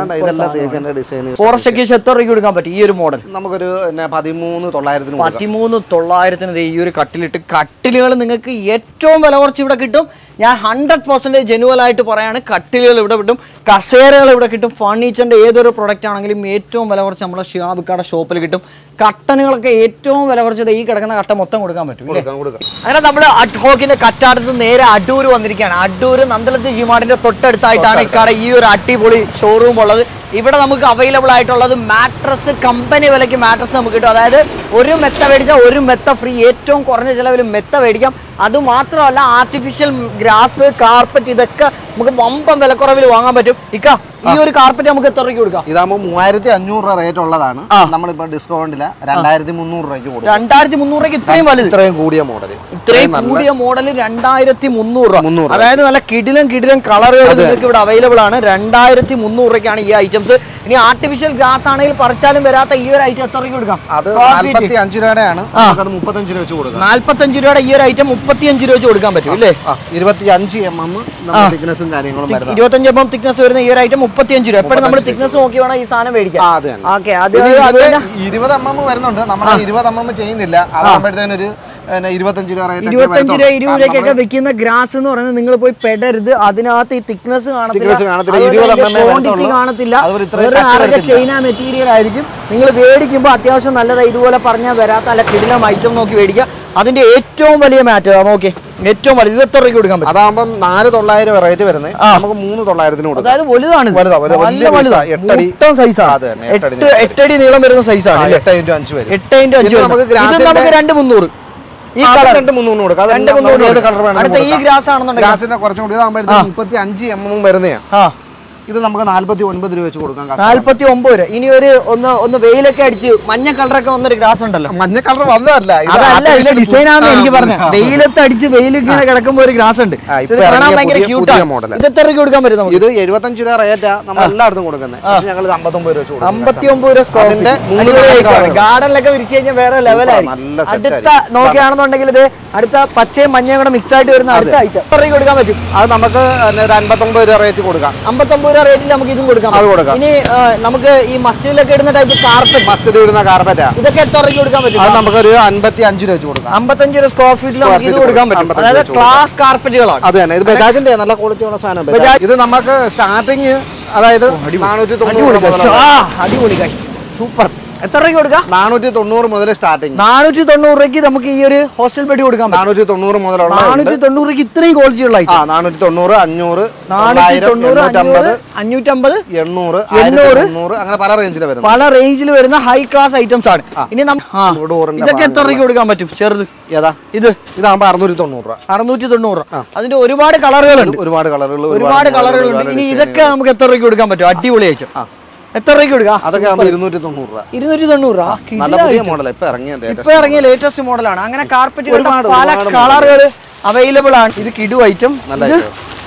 നല്ല ഡിസൈൻ. ഫോറസ്റ്റ് അക്കേഷ്യ എത്ര രൂപയ്ക്ക് കൊടുക്കാൻ പറ്റും ഈ ഒരു മോഡൽ? നമുക്കൊരു പതിമൂന്ന് തൊള്ളായിരത്തിന്. പതിമൂന്ന് തൊള്ളായിരത്തിന് ഈ ഒരു കട്ടിലിട്ട് കട്ടിലുകൾ നിങ്ങൾക്ക് ഏറ്റവും വില കുറച്ച് ഇവിടെ കിട്ടും. ഞാൻ ഹൺഡ്രഡ് പെർസെൻറ്റേജ് ജെനുവൽ ആയിട്ട് പറയാണ്. കട്ടിലുകൾ ഇവിടെ കിട്ടും, കസേരകൾ ഇവിടെ കിട്ടും. ഫർണിച്ചറിന്റെ ഏതൊരു പ്രൊഡക്റ്റ് ആണെങ്കിലും ഏറ്റവും വില കുറച്ച് നമ്മുടെ ഷിയാബിക്കാടെ ഷോപ്പിൽ കിട്ടും. കട്ടനുകളൊക്കെ ഏറ്റവും വില കുറച്ചത് ഈ കിടക്കുന്ന കട്ട മൊത്തം കൊടുക്കാൻ പറ്റും. അങ്ങനെ നമ്മൾ അഡ്ഹോക്കിന്റെ കറ്റാടത്ത് നേരെ അടൂർ വന്നിരിക്കുകയാണ്. അടൂർ നന്ദലത്ത് ജിമാർട്ടിന്റെ തൊട്ടടുത്തായിട്ടാണ് ഇക്കാടെ ഈ ഒരു അടിപൊളി ഷോറൂം ഉള്ളത്. ഇവിടെ നമുക്ക് അവൈലബിൾ ആയിട്ടുള്ളത് മാട്രസ് കമ്പനി വിലയ്ക്ക് മാട്രസ് നമുക്ക് കിട്ടും. അതായത് ഒരു മെത്ത മേടിച്ചാൽ ഒരു മെത്ത ഫ്രീ. ഏറ്റവും കുറഞ്ഞ ചിലവിൽ മെത്ത മേടിക്കാം. അതുമാത്രമല്ല ആർട്ടിഫിഷ്യൽ ഗ്രാസ്, കാർപ്പറ്റ് ഇതൊക്കെ നമുക്ക് വമ്പം വിലക്കുറവിൽ വാങ്ങാൻ പറ്റും. ഇക്ക ഈ ഒരു കാർപ്പറ്റ് നമുക്ക് എത്ര രൂപയ്ക്ക് കൊടുക്കാം? ഇതാകുമ്പോൾ മൂവായിരത്തി അഞ്ഞൂറ് രൂപ റേറ്റ് ഉള്ളതാണ്. നമ്മളിപ്പോ ഡിസ്കൗണ്ടില്ല രണ്ടായിരത്തി മുന്നൂറ് രൂപയ്ക്ക് കൊടുക്കും. രണ്ടായിരത്തി മുന്നൂറ് രൂപയ്ക്ക് ഇത്രയും വലുത്, ഇത്രയും കൂടിയ മോഡൽ, ഇത്രയും കൂടിയ മോഡൽ രണ്ടായിരത്തി മുന്നൂറ് രൂപ. അതായത് നല്ല കിടിലം കിടിലം കളറുകൾ നിങ്ങൾക്ക് ഇവിടെ അവൈലബിൾ ആണ്. രണ്ടായിരത്തി മുന്നൂറ് രൂപയ്ക്കാണ് ഈ ഐറ്റംസ്. ഇനി ആർട്ടിഫിഷ്യൽ ഗ്രാസ് ആണെങ്കിൽ പറിച്ചാലും വരാത്ത ഈ ഒരു ഐറ്റം എത്ര രൂപ കൊടുക്കാം? അത് നാല്പത്തി അഞ്ച് രൂപയാണ്. മുപ്പത്തഞ്ച് രൂപ വെച്ച് കൊടുക്കാം. നാല്പത്തഞ്ച് രൂപയുടെ ഈ ഒരു ഐറ്റം മുപ്പത്തിയഞ്ച് രൂപ വെച്ച് കൊടുക്കാൻ പറ്റും അല്ലേ? ഇരുപത്തി അഞ്ച് എം എം തിക്നെസ്സും കാര്യങ്ങളും ഇരുപത്തഞ്ച് എം എം തിക്നെസ് വരുന്ന ഈ ഒരു ഐറ്റം മുപ്പത്തിയഞ്ച് രൂപ. എപ്പോഴും നമ്മൾ തിക്നെസ് നോക്കി വേണം ഈ സാധനം മേടിക്കാം. ഇരുപത് എം എം വരുന്നുണ്ട്. നമ്മൾ ഇരുപത് എം എം ചെയ്യുന്നില്ല. അതാകുമ്പോഴത്തേനൊരു ഇരുപത്തഞ്ച് രൂപ ഇരുപത്തഞ്ച് രൂപ ഇരുപത് രൂപയ്ക്കൊക്കെ വെക്കുന്ന ഗ്രാസ് എന്ന് പറയുന്നത് നിങ്ങൾ പോയി പെടരുത്. അതിനകത്ത് ഈ തിക്നെസ് കാണത്തില്ല, ചൈന മെറ്റീരിയൽ ആയിരിക്കും. നിങ്ങൾ മേടിക്കുമ്പോൾ അത്യാവശ്യം നല്ലതാണ്. ഇതുപോലെ പറഞ്ഞാൽ വരാത്ത നല്ല കിടിലം ഐറ്റം നോക്കി മേടിക്കുക. അതിന്റെ ഏറ്റവും വലിയ മാറ്റർ നോക്കി ഏറ്റവും വലുത് ഇത് എത്ര രൂപയ്ക്ക് കൊടുക്കാൻ പറ്റും? അതാകുമ്പോൾ നാല് തൊള്ളായിരം റേറ്റ് വരുന്നത് നമുക്ക് മൂന്ന് തൊള്ളായിരത്തിന് കൊടുക്കും. അതായത് വലുതാണ്, നല്ല വലുതാണ്, എട്ടടി സൈസാണ്. എട്ടടി നീളം വരുന്ന സൈസാണ്. എട്ട് ഇൻറ്റു അഞ്ച് വരും. എട്ട് ഇൻറ്റു അഞ്ച് ഇത് നമുക്ക് രണ്ട് മുന്നൂറ് ഈ കളർ രണ്ട് മുന്നൂറ് കൊടുക്കാം. അടുത്ത ഈ ഗ്രാസ് ആണെന്നുണ്ടെങ്കിൽ കുറച്ചും കൂടി ഇതാകുമ്പോൾ മുപ്പത്തി അഞ്ച് എം എം വരുന്നതാണ്. ഇത് നമുക്ക് നാല്പത്തി ഒൻപത് രൂപ വെച്ച് കൊടുക്കാം. നാല്പത്തി ഒമ്പത് രൂപ. ഇനി ഒരു ഒന്ന് ഒന്ന് വെയിലൊക്കെ അടിച്ച് മഞ്ഞ കളറൊക്കെ വന്നൊരു ഗ്രാസ് ഉണ്ടല്ലോ. മഞ്ഞ കളർ വന്നതല്ല, അതല്ല ഇതിന്റെ ഡിസൈൻ ആണെന്ന് എനിക്ക് പറഞ്ഞു. വെയിലത്ത് അടിച്ച് വെയിൽ ഇങ്ങനെ കിടക്കുമ്പോൾ ഒരു ഗ്രാസ് ഉണ്ട്. കാണാൻ ഭയങ്കര ക്യൂട്ടാണ്. ഇത് എത്ര രൂപ കൊടുക്കാൻ പറ്റും നമുക്ക്? ഇത് എഴുപത്തഞ്ച് രൂപ റേറ്റാ നമ്മൾ എല്ലായിടത്തും കൊടുക്കുന്നത്. ഞങ്ങൾ അമ്പത്തൊമ്പത് രൂപ വെച്ച് അമ്പത്തി ഒമ്പത് രൂപ സ്കോറിന്റെ ഗാർഡനിലൊക്കെ വിരിച്ചു കഴിഞ്ഞാൽ വേറെ ലെവലായി. അടുത്ത നോക്കുകയാണെന്നുണ്ടെങ്കിൽ ഇത് അടുത്ത പച്ചയും മഞ്ഞയും കൂടെ മിക്സ് ആയിട്ട് വരുന്ന അടുത്ത ഐറ്റം എത്ര രൂപ കൊടുക്കാൻ പറ്റും? അത് നമുക്ക് ഒരു അമ്പത്തൊമ്പത് രൂപ റേറ്റ് കൊടുക്കാം. അമ്പത്തൊമ്പത് രൂപ റേറ്റിൽ നമുക്ക് ഇതും കൊടുക്കാം. അത് കൊടുക്കാം. ഇനി നമുക്ക് ഈ മസ്ജിദിലൊക്കെ ഇടുന്ന ടൈപ്പ് കാർപ്പറ്റ്, മസ്ജിദ് ഇടുന്ന കാർപ്പറ്റാ, ഇതൊക്കെ എത്ര രൂപ കൊടുക്കാൻ പറ്റും? അത് നമുക്കൊരു അൻപത്തി അഞ്ച് രൂപ വെച്ച് കൊടുക്കാം. അമ്പത്തഞ്ച് രൂപ സ്ക്വയർ ഫീറ്റിൽ നമുക്ക് ഇത് കൊടുക്കാൻ പറ്റും. അതായത് ക്ലാസ് കാർപ്പറ്റുകളാണ്. അത് തന്നെ. ഇത് ബജാജിന്റെ നല്ല ക്വാളിറ്റി ഉള്ള സാധനം. ഇത് നമുക്ക് സ്റ്റാർട്ടിങ് അതായത് നാനൂറ്റി തൊണ്ണൂറ് അടിപൊളി സൂപ്പർ. എത്ര രൂപ കൊടുക്കാം? നാനൂറ്റി തൊണ്ണൂറ് മുതൽ സ്റ്റാർട്ടിങ്. നാനൂറ്റി തൊണ്ണൂറ് രൂപയ്ക്ക് നമുക്ക് ഈ ഒരു ഹോസ്റ്റൽ ബെഡ് കൊടുക്കാം. നാനൂറ്റി തൊണ്ണൂറ് മുതലുള്ള നാനൂറ്റി തൊണ്ണൂറ് രൂപയ്ക്ക് ഇത്രയും ക്വാളിറ്റി ഉള്ള നാനൂറ്റി തൊണ്ണൂറ് അഞ്ഞൂറ് നാനൂറ്റി തൊണ്ണൂറ് അഞ്ഞൂറ് അഞ്ഞൂറ്റമ്പത് എണ്ണൂറ് എണ്ണൂറ് അങ്ങനെ പല റേഞ്ചിൽ വരുന്ന പല റേഞ്ചിൽ വരുന്ന ഹൈ ക്ലാസ് ഐറ്റംസ് ആണ്. ഇനി ഇതൊക്കെ എത്ര രൂപയ്ക്ക് കൊടുക്കാൻ പറ്റും? ചെറുത് ഏതാ? ഇത് ഇതാകുമ്പോ അറുന്നൂറ്റി തൊണ്ണൂറ് രൂപ. അറുന്നൂറ്റി തൊണ്ണൂറ് അതിന്റെ ഒരുപാട് കളറുകളുണ്ട്. ഒരുപാട് കളറുകൾ ഒരുപാട് കളറുകളുണ്ട്. ഇനി ഇതൊക്കെ നമുക്ക് എത്ര രൂപയ്ക്ക് കൊടുക്കാൻ പറ്റും? അടിപൊളി ഐറ്റം. എത്ര രൂപയ്ക്ക് കൊടുക്കാം? അതൊക്കെ ഇരുന്നൂറ്റി തൊണ്ണൂറ് രൂപ. ഇരുന്നൂറ്റി തൊണ്ണൂറ് രൂപ. നല്ല പുതിയ മോഡൽ ഇപ്പൊ ഇറങ്ങിയ ഇപ്പൊ ഇറങ്ങിയ ലേറ്റസ്റ്റ് മോഡലാണ്. അങ്ങനെ കാർപ്പറ്റ് പല കളറുകൾ അവൈലബിൾ ആണ്. ഇത് കിഡു ഐറ്റം.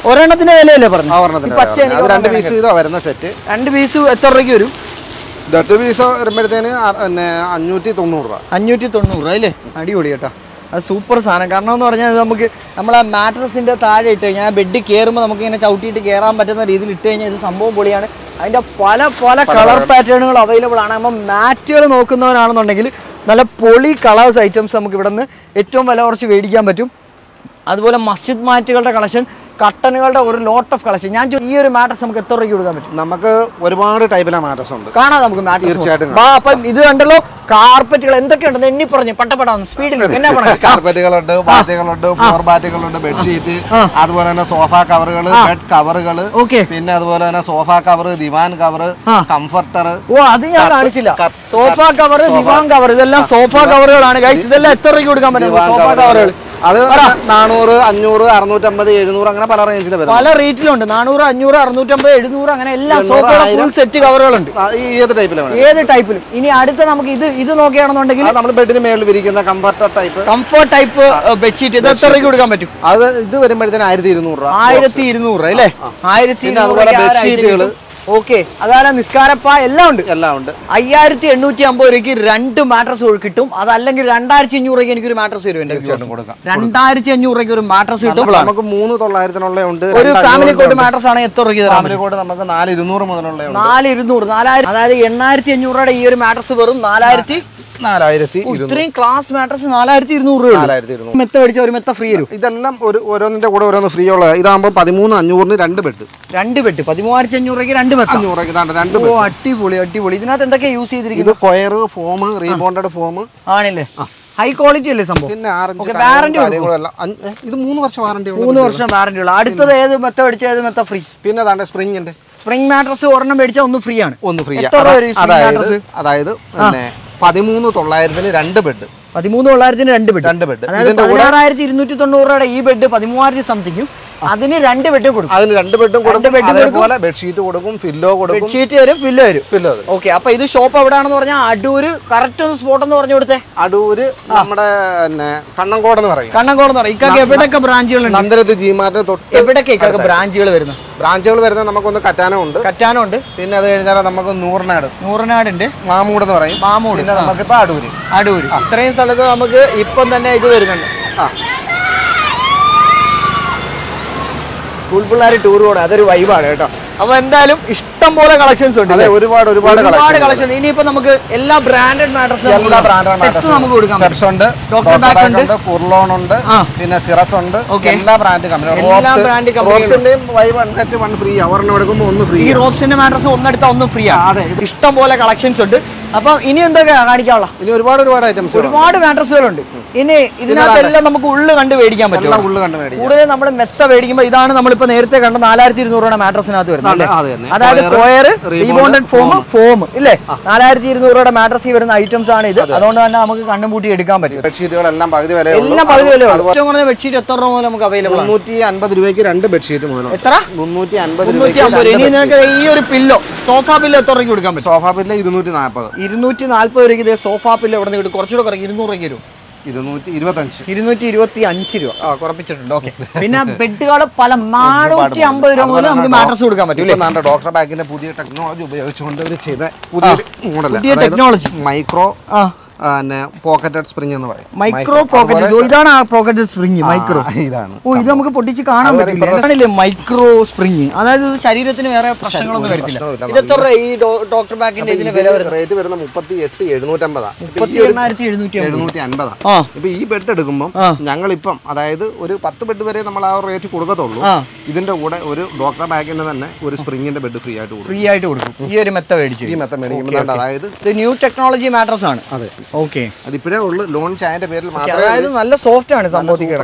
ഒരെണ്ണത്തിന്റെ വിലയല്ലേ പറഞ്ഞു? രണ്ട് പീസ് വീതം വരുന്ന സെറ്റ്. രണ്ട് പീസ് എത്ര രൂപയ്ക്ക് വരും? രണ്ട് പീസ് വരുമ്പോഴത്തേന് അഞ്ഞൂറ്റി തൊണ്ണൂറ് രൂപ. അഞ്ഞൂറ്റി തൊണ്ണൂറ് രൂപ അല്ലേ? അടിപൊളി കേട്ടോ. അത് സൂപ്പർ സാധനം. കാരണം എന്ന് പറഞ്ഞാൽ നമുക്ക് നമ്മളെ മാട്രസിന്റെ താഴെ ഇട്ട് കഴിഞ്ഞാൽ ബെഡ് കയറുമ്പോൾ നമുക്ക് ഇങ്ങനെ ചവിട്ടിയിട്ട് കയറാൻ പറ്റുന്ന രീതിയിൽ ഇട്ട് കഴിഞ്ഞാൽ ഇത് സംഭവം പൊളിയാണ്. അതിന്റെ പല പല കളർ പാറ്റേണുകൾ അവൈലബിൾ ആണ്. നമ്മൾ മാറ്റുകൾ നോക്കുന്നവരാണെന്നുണ്ടെങ്കിൽ നല്ല പൊളി കളേഴ്സ് ഐറ്റംസ് നമുക്ക് ഇവിടെ നിന്ന് ഏറ്റവും വില കുറച്ച് മേടിക്കാൻ പറ്റും. അതുപോലെ മസ്ജിദ് മാറ്റുകളുടെ കളക്ഷൻ, കട്ടനുകളുടെ ഒരു ലോട്ട് ഓഫ് കളക്ഷൻ. ഞാൻ ഈ ഒരു മാട്രസ് നമുക്ക് എത്ര രൂപയ്ക്ക് കൊടുക്കാൻ പറ്റും? നമുക്ക് ഒരുപാട് ടൈപ്പിലെ മാട്രസ് ഉണ്ട്. കാണാം നമുക്ക് മാട്രസ്. തീർച്ചയായിട്ടും. അപ്പം ഇത് കണ്ടല്ലോ, കാർപ്പറ്റുകൾ എന്തൊക്കെയുണ്ടെന്ന് എണ്ണി പറഞ്ഞു പട്ടപ്പെടാം സ്പീഡിൽ. കാർപ്പറ്റുകളുണ്ട്, ബാറ്റുകളുണ്ട്, ഫ്ലോർ ബാറ്റുകളുണ്ട്, ബെഡ്ഷീറ്റ്, അതുപോലെ തന്നെ സോഫ കവറുകൾ, ബെഡ് കവറുകൾ, പിന്നെ അതുപോലെ തന്നെ sofa cover, divan cover, comforter. ഓ അത് ഞാൻ കാണിച്ചില്ല. സോഫ കവർ, ദിവാൻ കവർ, ഇതെല്ലാം സോഫ കവറുകളാണ് ഗൈസ്. ഇതെല്ലാം എത്ര രൂപയ്ക്ക് കൊടുക്കാൻ പറ്റും സോഫ കവറുകൾ? അത് നാനൂറ്, അഞ്ഞൂറ്, അറുന്നൂറ്റമ്പത്, എഴുന്നൂറ് അങ്ങനെ പല റേഞ്ചിൽ വരും. പല റേറ്റിലുണ്ട്. നാനൂറ്, അഞ്ഞൂറ്, അറുന്നൂറ്റമ്പത്, എഴുന്നൂറ് അങ്ങനെ എല്ലാം ഫുൾ സെറ്റ് കവറുകളുണ്ട്. ഏത് ടൈപ്പിലും ഏത് ടൈപ്പിലും. ഇനി അടുത്ത നമുക്ക് ഇത് ഇത് നോക്കുകയാണെന്നുണ്ടെങ്കിൽ നമ്മൾ ബെഡിന് മേളിൽ വിരിക്കുന്ന comforter type comfort type bedsheet ഇത് എത്ര രൂപയ്ക്ക് കൊടുക്കാൻ പറ്റും? അത് ഇത് വരുമ്പോഴത്തേന് ആയിരത്തി ഇരുന്നൂറ് രൂപ. ആയിരത്തി ഇരുന്നൂറ് അല്ലേ? ആയിരത്തി അതുപോലെ ബെഡ്ഷീറ്റുകൾ. ഓക്കെ. അതുപോലെ നിസ്കാരപ്പ എല്ലാം ഉണ്ട് എല്ലാം ഉണ്ട്. അയ്യായിരത്തി എണ്ണൂറ്റി അമ്പത് രൂപയ്ക്ക് രണ്ട് മാട്രസ് കിട്ടും. അതല്ലെങ്കിൽ രണ്ടായിരത്തി അഞ്ഞൂറ് രൂപയ്ക്ക് എനിക്കൊരു മാട്രസ് തരും. രണ്ടായിരത്തി അഞ്ഞൂറ് രൂപയ്ക്ക് ഒരു മാട്രസ് കിട്ടും. നമുക്ക് മൂന്ന് തൊള്ളായിരത്തിനുള്ള ഉണ്ട്. ഒരു ഫാമിലി കോട്ട് മാട്രസ് ആണ് എത്ര രൂപയ്ക്ക്? ഫാമിലി കോട്ട് നമുക്ക് നാല് ഇരുന്നൂറ് മുതലുള്ള നാല് ഇരുന്നൂറ് നാലായിരം അതായത് എണ്ണായിരത്തി അഞ്ഞൂറ് രൂപയുടെ ഈ ഒരു മാട്രസ് വെറും നാലായിരത്തി നാലായിരത്തി ഇത്രയും ക്ലാസ് മാട്രസ് നാലായിരത്തി ഇരുന്നൂറ് രൂപ. മെത്ത മേടിച്ച ഒരു മെത്ത ഫ്രീ വരും. ഇതെല്ലാം ഒരു ഓരോന്നിന്റെ കൂടെ ഓരോന്ന് ഫ്രീ ഉള്ള. ഇതാകുമ്പോൾ പതിമൂന്ന് അഞ്ഞൂറിന് രണ്ട് ബെഡ്. രണ്ട് ബെഡ് പതിമൂവായിരത്തി അഞ്ഞൂറ് രൂപയ്ക്ക് രണ്ട് മെത്ത. രണ്ട് ഓ അടിപൊളി അടിപൊളി. ഇതിനകത്ത് എന്തൊക്കെയാ യൂസ് ചെയ്തിരിക്കുന്നത്? കൊയർ, ഫോം, റീബോണ്ടഡ് ഫോം ആണല്ലേ? ഹൈ ക്വാളിറ്റി അല്ലേ സംഭവം? പിന്നെ വാറന്റി ഇത് മൂന്ന് വർഷം വാറന്റി. മൂന്ന് വർഷം വാറന്റി ഉള്ള. അടുത്തത് ഏത് മെത്ത മേടിച്ച ഏത് മെത്ത ഫ്രീ? പിന്നെ അതാണ് സ്പ്രിംഗ് ഉണ്ട്. സ്പ്രിംഗ് മാട്രസ് ഒരെണ്ണം മേടിച്ചാൽ ഒന്ന് ഫ്രീ ആണ്. ഒന്ന് ഫ്രീ. അതായത് പിന്നെ പതിമൂന്ന് തൊള്ളായിരത്തിന് രണ്ട് ബെഡ്. പതിമൂന്ന് തൊള്ളായിരത്തിന് രണ്ട് ബെഡ്. രണ്ട് ബെഡ്. പതിനാറായിരത്തി ഇരുന്നൂറ്റി തൊണ്ണൂറ് രൂപയുടെ ഈ ബെഡ് പതിമൂവായിരത്തി സംതിങ്ങും. അതിന് രണ്ട് ബെഡും കൊടുക്കും. അതിന് രണ്ട് ബെഡും കൊടുക്കും. അതേപോലെ ബെഡ്ഷീറ്റ് കൊടുക്കും, ഫില്ലോ കൊടുക്കും. ബെഡ്ഷീറ്റ് വരും, ഫില്ലോ വരും. ഫില്ലോ വരും. ഓക്കെ. അപ്പൊ ഇത് ഷോപ്പ് എവിടെയാണെന്ന് പറഞ്ഞാൽ അടൂര് കറക്റ്റ് ഒന്ന് സ്പോട്ട് എന്ന് പറഞ്ഞു കൊടുത്തേ. അടൂര് നമ്മുടെ കണ്ണങ്കോട് എന്ന് പറയും. കണ്ണങ്കോട് എന്ന് പറയും. ഇക്കൊക്കെ എവിടെയൊക്കെ ബ്രാഞ്ചുകൾ ഉണ്ട്? നന്ദനത്ത് ജിമാർട്ടിന് തൊട്ട് എവിടെയൊക്കെ ഇക്കൊക്കെ ബ്രാഞ്ചുകൾ വരുന്നത്? ബ്രാഞ്ചുകൾ വരുന്നത് നമുക്കൊന്ന് കറ്റാനം ഉണ്ട്. കറ്റാനം ഉണ്ട്. പിന്നെ അത് കഴിഞ്ഞാൽ നമുക്ക് നൂറിനാട് നൂറിനാട് ഉണ്ട്. മാമൂട് എന്ന് പറയും. മാമൂട്. പിന്നെ നമുക്കിപ്പോ അടൂര്. അടൂര്. ഇത്രയും സ്ഥലത്ത് നമുക്ക് ഇപ്പം തന്നെ ഇത് വരുന്നുണ്ട്. ആ സ്കൂൾ പിള്ളേർ ടൂർ പോകണം. അതൊരു വൈബാണ് കേട്ടോ. അപ്പൊ എന്തായാലും ഇഷ്ടം പോലെ കളക്ഷൻസ് ഉണ്ട്. ഒരുപാട് ഒരുപാട് ഒരുപാട് കളക്ഷൻ. ഇനിയിപ്പോ നമുക്ക് എല്ലാ ബ്രാൻഡഡ് മാട്രസ് നമുക്ക് കൊടുക്കാം. ഡോക്ടർ ബാക്ക് ഉണ്ട്, കുർലോൺ ഉണ്ട്, പിന്നെ സിറസ് ഉണ്ട്. എല്ലാ ബ്രാൻഡ് എല്ലാ ബ്രാൻഡ് കമ്പനിയും ഫ്രീ. അവരെണ്ണം എടുക്കുമ്പോൾ ഒന്ന് ഫ്രീ. ഈ റോബ്സിന്റെ മാട്രസ് ഒന്നെടുത്താൽ ഒന്ന് ഫ്രീ ആണ്. അതെ. ഇഷ്ടം പോലെ കളക്ഷൻസ് ഉണ്ട്. അപ്പൊ ഇനി എന്തൊക്കെയാ കാണിക്കാനുള്ള? ഇനി ഒരുപാട് ഒരുപാട് ഐറ്റംസ് ഒരുപാട് മാട്രസുകളുണ്ട്. ഇനി ഇതിനകത്തെല്ലാം നമുക്ക് ഉള്ളു കണ്ട് മേടിക്കാൻ പറ്റും. കൂടുതൽ നമ്മൾ മെത്ത മേടിക്കുമ്പോൾ ഇതാണ് നമ്മളിപ്പോ നേരത്തെ കണ്ട നാലായിരത്തി ഇരുന്നൂറ് രൂപയുടെ മാട്രസിനകത്ത് വരുന്നത്. അതായത് കൊയർ, റീബോണ്ടഡ് ഫോം, ഫോം ഇല്ലേ? നാലായിരത്തി ഇരുന്നൂറ് രൂപയുടെ മാട്രസിൽ വരുന്ന ഐറ്റംസ് ആണ് ഇത്. അതുകൊണ്ട് തന്നെ നമുക്ക് കണ്ണും പൂട്ടി എടുക്കാൻ പറ്റും. ബെഡ്ഷീറ്റുകളെല്ലാം പകുതി വില. എല്ലാം പകുതി വില. ഏറ്റവും കുറഞ്ഞ ബെഡ്ഷീറ്റ് എത്ര രൂപ മുതൽ നമുക്ക് അവൈലബിൾ ആണ്? മുന്നൂറ്റി അൻപത് രൂപയ്ക്ക് രണ്ട് ബെഡ്ഷീറ്റ് മുതൽ. എത്ര? മുന്നൂറ്റി അൻപത് രൂപ. ഇനി നിങ്ങൾക്ക് ഈ ഒരു പില്ലോ, സോഫ പില്ലോ എത്ര രൂപയ്ക്ക് കൊടുക്കാൻ പറ്റും? സോഫ പില്ലോ ഇരുന്നൂറ്റി നാൽപ്പത്. ഇരുന്നൂറ്റി നാല്പത് രൂപയ്ക്ക് ഇതേ സോഫ പില്ലോ ഇവിടെ നിന്ന് കിട്ടും. കുറച്ചുകൂടെ കുറയ്ക്കും. ഇരുന്നൂറ് രൂപയ്ക്ക് വരും. ഇരുന്നൂറ്റി ഇരുപത്തഞ്ച് ഇരുന്നൂറ്റി ഇരുപത്തി അഞ്ച് രൂപ കുറപ്പിച്ചിട്ടുണ്ട്. ഓക്കെ. പിന്നെ ബെഡുകൾ പല നാനൂറ്റി അമ്പത് രൂപ മുതൽ നമുക്ക് മാട്രസ് കൊടുക്കാൻ പറ്റും. ഡോക്ടർ ബാഗിന്റെ പുതിയ ടെക്നോളജി ഉപയോഗിച്ചുകൊണ്ട് ഇവർ ചെയ്ത പുതിയ മോഡൽ, പുതിയ ടെക്നോളജി മൈക്രോ പോക്കറ്റഡ് സ്പ്രിംഗ് എന്ന് പറയും. Micro pocket. ഇതാണ് ആ പോക്കറ്റഡ് സ്പ്രിംഗ്. മൈക്രോ ഇതാണ്. ഓ ഇത് നമുക്ക് പൊട്ടിച്ച് കാണാൻ പറ്റില്ല. Micro spring. അതായത് ശരീരത്തിന് വേറെ പ്രശ്നങ്ങളൊന്നും വരത്തില്ല. ഇത് എത്ര ഈ ഡോക്ടർ ബാഗിന്റെ ഇതിന് വില വരുന്നത്? റേറ്റ് വരുന്ന മുപ്പത്തി എട്ട് എഴുന്നൂറ്റമ്പതാണ്. മുപ്പത്തി എണ്ണായിരത്തി എഴുന്നൂറ്റി എഴുന്നൂറ്റി അൻപതാണ്. ഇപ്പൊ ഈ ബെഡ് എടുക്കുമ്പോൾ ഞങ്ങളിപ്പം അതായത് ഒരു പത്ത് ബെഡ് വരെ നമ്മൾ ആ റേറ്റ് കൊടുക്കത്തുള്ളൂ. ഇതിന്റെ കൂടെ ഒരു ഡോക്ടർ ബാഗിന്റെ തന്നെ ഒരു സ്പ്രിംഗിന്റെ ബെഡ് ഫ്രീ ആയിട്ട് ഫ്രീ ആയിട്ട് കൊടുക്കും. ഈ ഒരു മെത്ത മേടിച്ചു. ഈ മെത്ത മേടിക്കുമ്പോൾ അതായത് ഇത് ന്യൂ ടെക്നോളജി മാട്രസ് ആണ്. അതെ. ഓക്കെ. അതിപ്പോഴേ ഉള്ളു ലോഞ്ച് ആയതിന്റെ പേരിൽ മാത്രമേ. അതായത് നല്ല സോഫ്റ്റ് ആണ് സംഭവത്തിൽ.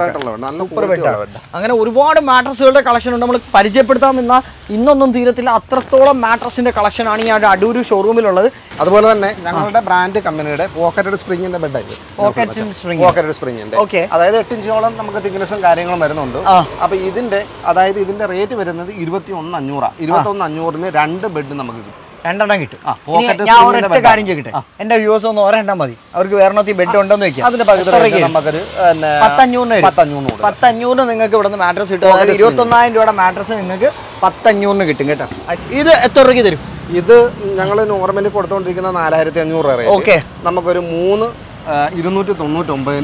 അങ്ങനെ ഒരുപാട് മാട്രസുകളുടെ കളക്ഷൻ ഉണ്ട്. നമ്മൾ പരിചയപ്പെടുത്താൻ എന്നാൽ ഇന്നൊന്നും തീരത്തില്ല. അത്രത്തോളം മാട്രസിന്റെ കളക്ഷൻ ആണ് ഈ അടൂര് ഷോറൂമിലുള്ളത്. അതുപോലെ തന്നെ ഞങ്ങളുടെ ബ്രാൻഡ് കമ്പനിയുടെ പോക്കറ്റഡ് സ്പ്രിംഗിന്റെ ബെഡായി. പോക്കറ്റഡ് സ്പ്രിംഗിന്റെ അതായത് എട്ട് ഇഞ്ചോളം നമുക്ക് തിക്നെസ്സും കാര്യങ്ങളും വരുന്നുണ്ട്. അപ്പൊ ഇതിന്റെ അതായത് ഇതിന്റെ റേറ്റ് വരുന്നത് ഇരുപത്തി ഒന്ന് അഞ്ഞൂറാ. ഇരുപത്തി ഒന്ന് അഞ്ഞൂറിന് രണ്ട് ബെഡ് നമുക്ക് കിട്ടും. രണ്ടെണ്ണം കിട്ടും. ഞാൻ ഒരൊറ്റ കാര്യം ചോദിക്കട്ടെ, എന്റെ വ്യൂസ് ഒന്ന് ഒരെണ്ണം മതി, അവർക്ക് വേറെ ബെഡ് ഉണ്ടോന്ന് വെക്കാം. അതിന്റെ പകുതി നമുക്കൊരു പത്തഞ്ഞൂറിന് പത്തഞ്ഞൂറിന് നിങ്ങൾക്ക് ഇവിടെ നിന്ന് മാട്രസ് കിട്ടും. അതായത് ഇരുപത്തൊന്നായിരം രൂപയുടെ മാട്രസ് നിങ്ങൾക്ക് പത്തഞ്ഞൂറിന് കിട്ടും കേട്ടോ. ഇത് എത്ര രൂപയ്ക്ക് തരും? ഇത് ഞങ്ങൾ നോർമലി കൊടുത്തുകൊണ്ടിരിക്കുന്ന നാലായിരത്തി അഞ്ഞൂറ് രൂപ. ഓക്കെ, നമുക്കൊരു മൂന്ന് ഇരുന്നൂറ്റി തൊണ്ണൂറ്റി ഒമ്പതിന്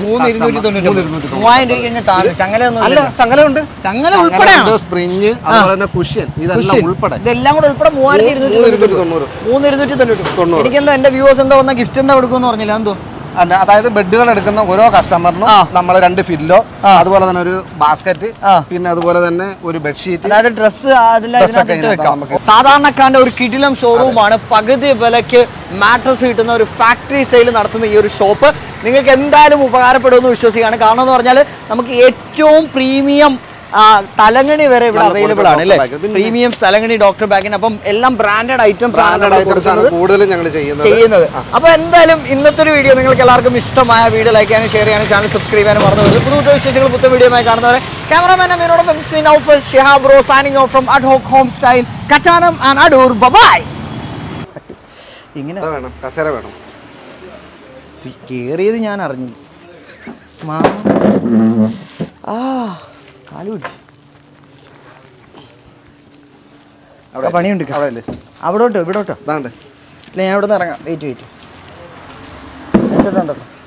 ചങ്ങലുണ്ട്, ചങ്ങല ഉൾപ്പെടെ സ്പ്രിങ്, അതുപോലെ തന്നെ കുഷ്യൻ, ഇതെല്ലാം ഉൾപ്പെടെ ഇതെല്ലാം കൂടെ ഉൾപ്പെടെ മൂവായിരത്തി ഇരുന്നൂറ്റി തൊണ്ണൂറ് മൂന്ന് ഇരുന്നൂറ്റി തൊണ്ണൂറ്റി. എനിക്കെന്താ എന്റെ വ്യൂവേഴ്സ് എന്താ വന്ന ഗിഫ്റ്റ് എന്താ കൊടുക്കുമെന്ന് പറഞ്ഞില്ല എന്തോ. അതായത് ബെഡുകൾ എടുക്കുന്ന ഓരോ കസ്റ്റമറിനും നമ്മൾ രണ്ട് ഫില്ലോ, അതുപോലെ തന്നെ ഒരു ബാസ്ക്കറ്റ്, പിന്നെ അതുപോലെ തന്നെ ഒരു ബെഡ്ഷീറ്റ്, അതായത് ഡ്രസ്സ് സാധാരണക്കാരന്റെ ഒരു കിടിലം ഷോറൂമാണ്. പകുതി വിലയ്ക്ക് മാട്രസ് കിട്ടുന്ന ഒരു ഫാക്ടറി സെയിൽ നടത്തുന്ന ഈ ഒരു ഷോപ്പ് നിങ്ങൾക്ക് എന്തായാലും ഉപകാരപ്പെടുമെന്ന് വിശ്വസിക്കുകയാണ്. കാരണം എന്ന് പറഞ്ഞാൽ നമുക്ക് ഏറ്റവും പ്രീമിയം തലങ്ങണി വരെ ഇവിടെ അവൈലബിൾ ആണ് അല്ലേ? പ്രീമിയം തലങ്ങണി, ഡോക്ടർ ബാഗിന്, അപ്പം എല്ലാം ബ്രാൻഡഡ് ഐറ്റം കൂടുതലും ഞങ്ങൾ ചെയ്യുന്നത്. അപ്പൊ എന്തായാലും ഇന്നത്തെ ഒരു വീഡിയോ നിങ്ങൾക്ക് എല്ലാവർക്കും ഇഷ്ടമായ വീഡിയോ ലൈക്ക് ചെയ്യാനും ഷെയർ ചെയ്യാനും ചാനൽ സബ്സ്ക്രൈബ് ചെയ്യാനും മറന്നു വരുന്നത്. പുതിയ പുതിയ വിശേഷങ്ങൾ പുതിയ വീഡിയോയുമായി കാണുന്നവരെ ക്യാമറമാൻ അമീനോടൊപ്പം Shihab bro signing off from ad hoc home style Kattanam and Adoor. Bye. ഇങ്ങനെ വേണം, കസേര വേണം. കേറിയത് ഞാൻ അറിഞ്ഞു. ആ പണിയുണ്ട് അവിടോട്ടോ ഇവിടോട്ടോ. ഇല്ല, ഞാൻ ഇവിടെ നിന്ന് ഇറങ്ങാം. വെയിറ്റ് വെയിറ്റ് വെച്ചിട്ടുണ്ടല്ലോ.